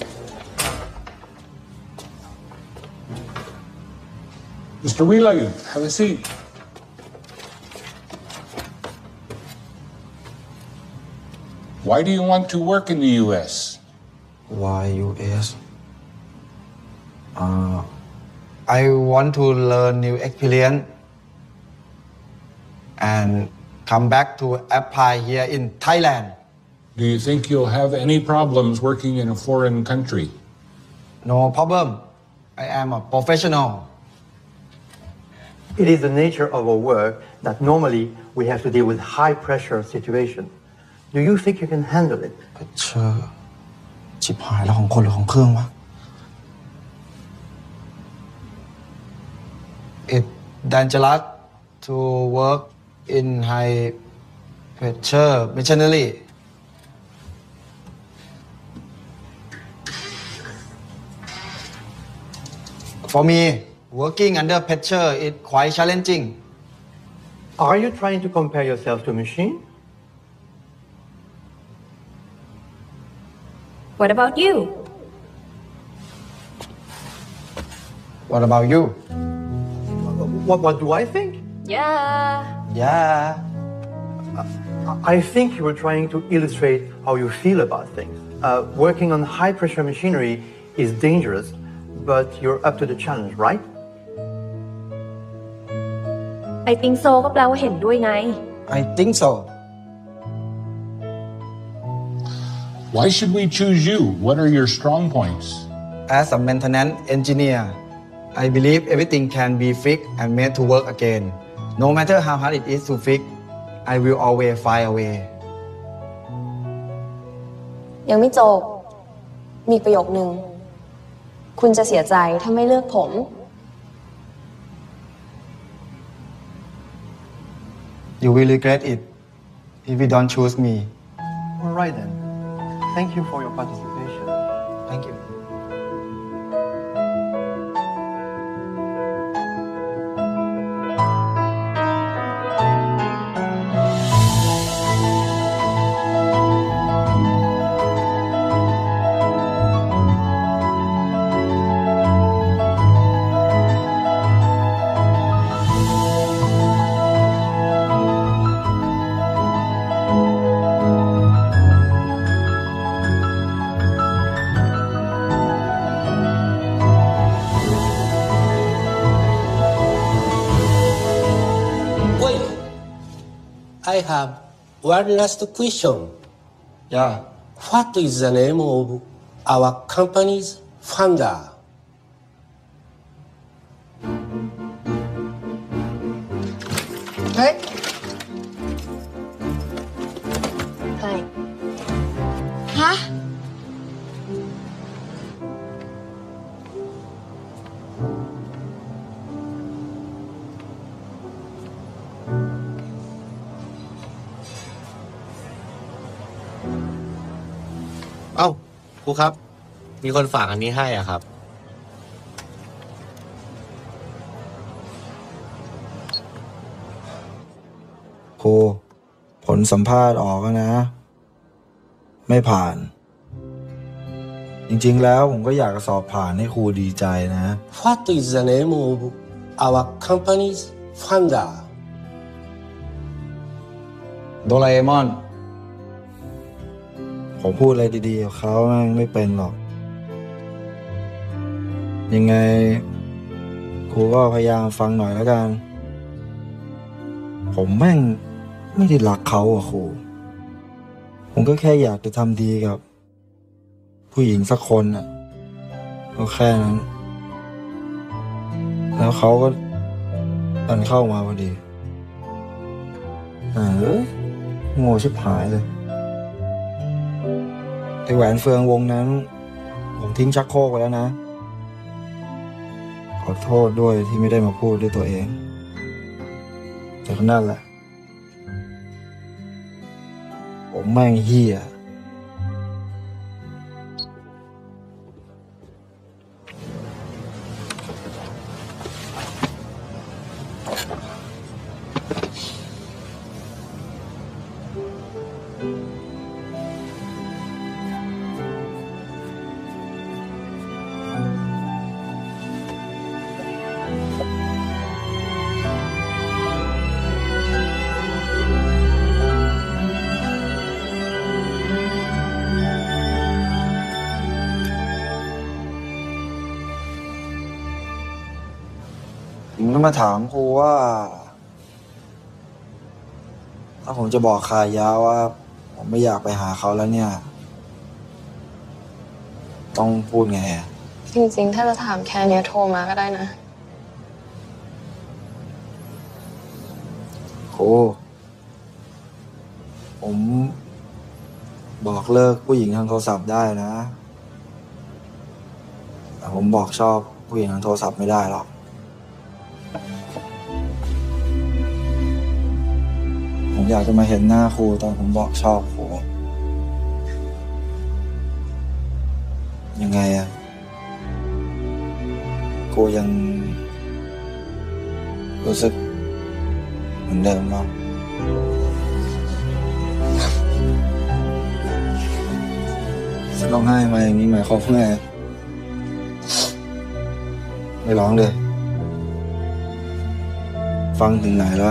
Speaker 17: Mr. Wheeler, have a seat. Why do you want to work in the U.S.?
Speaker 14: Why U.S.? I want to learn new experience and come back to apply here in Thailand.
Speaker 17: Do you think you'll have any problems working in a foreign country?
Speaker 14: No problem. I am a professional.
Speaker 10: It is the nature of our work that normally we have to deal with high pressure situation. Do you think you can handle it?
Speaker 14: Pressure ชิบหายแล้วของคนหรือของเครื่องวะ It's dangerous to work in high pressure machinery. For me, working under pressure is quite challenging.
Speaker 10: Are you trying to compare yourself to a machine?
Speaker 8: What about you?
Speaker 14: What about you?
Speaker 10: What do I think?
Speaker 5: Yeah.
Speaker 10: I think you were trying to illustrate how you feel about things. Working on high-pressure machinery is dangerous, but you're up to the challenge, right?
Speaker 4: I think so ก็แปลว่าเห็นด้วยไง
Speaker 5: I think so.
Speaker 17: Why should we choose you? What are your strong points?
Speaker 14: As a maintenance engineer, I believe everything can be fixed and made to work again. No matter how hard it is to fix, I will always find a way.
Speaker 4: ยังไม่จบ มีประโยคนึง คุณจะเสียใจถ้าไม่เลือกผม
Speaker 14: You will regret it if you don't choose me.
Speaker 10: All right then. Thank you for your participation.
Speaker 14: Thank you.
Speaker 16: I have one last question.
Speaker 14: Yeah.
Speaker 16: What is the name of our company's founder?
Speaker 1: Hey.
Speaker 4: Hi.
Speaker 1: Hả?
Speaker 7: เอ้าครูครับ มีคนฝากอันนี้ให้อ่ะครับ
Speaker 14: ครูผลสัมภาษณ์ออกแล้วนะ ไม่ผ่าน จริงๆแล้วผมก็อยากจะสอบผ่านให้ครูดีใจนะ
Speaker 16: What is the name of our company's founder?
Speaker 14: โดราเอมอน ผมพูดอะไรดีๆกับเขาไม่เป็นหรอก ยังไงครูก็พยายามฟังหน่อยแล้วกัน ผมแม่งไม่ได้รักเขาอะครู ผมก็แค่อยากจะทำดีกับผู้หญิงสักคนอะก็แค่นั้น แล้วเขาก็ดันเข้ามาพอดีโง่ชิบหายเลยไอแหวนเฟืองวงนั้นผมทิ้งชักโครกไปแล้วนะ ขอโทษด้วยที่ไม่ได้มาพูดด้วยตัวเองแต่ก็นั่นแหละผมแม่งเหี้ยผมก็มาถามครูว่าถ้าผมจะบอกคายาว่าผมไม่อยากไปหาเขาแล้วเนี่ยต้องพูดไงอะ
Speaker 8: จริงๆถ้าจะถามแค่นี้โทรมาก็ได้นะ
Speaker 14: ครูผมบอกเลิกผู้หญิงทางโทรศัพท์ได้นะแต่ผมบอกชอบผู้หญิงทางโทรศัพท์ไม่ได้หรอกผมอยากจะมาเห็นหน้าครูตอนผมบอกชอบครูยังไงอะครูยังรู้สึกเหมือนเดิมหรอร้องไห้มาอย่างนี้หมายความว่าไงไม่ร้องเลยฟังถึงไหนแล้ว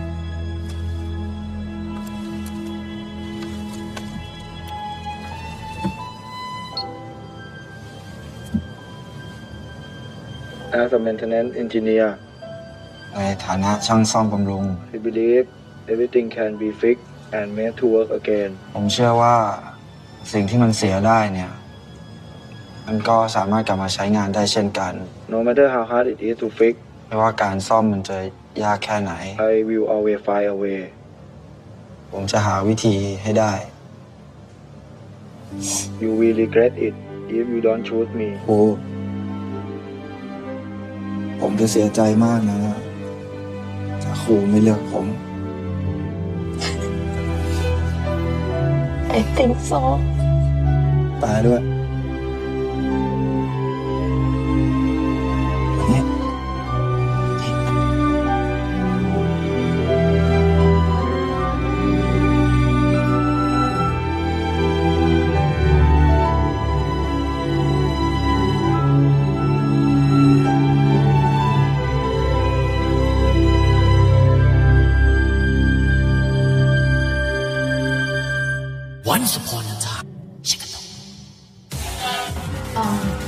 Speaker 14: As a maintenance engineer ในฐานะช่างซ่อมบำรุง I believe everything can be fixed and made to work again ผมเชื่อว่าสิ่งที่มันเสียได้เนี่ยมันก็สามารถกลับมาใช้งานได้เช่นกัน No matter how hard it is to fix ไม่ว่าการซ่อมมันจะยากแค่ไหน I will always find a way ผมจะหาวิธีให้ได้ You will regret it if you don't choose me โอ้ผมจะเสียใจมากนะถ้าครูไม่เลือกผม
Speaker 1: I think so
Speaker 14: ตายด้วย
Speaker 15: Once upon a time,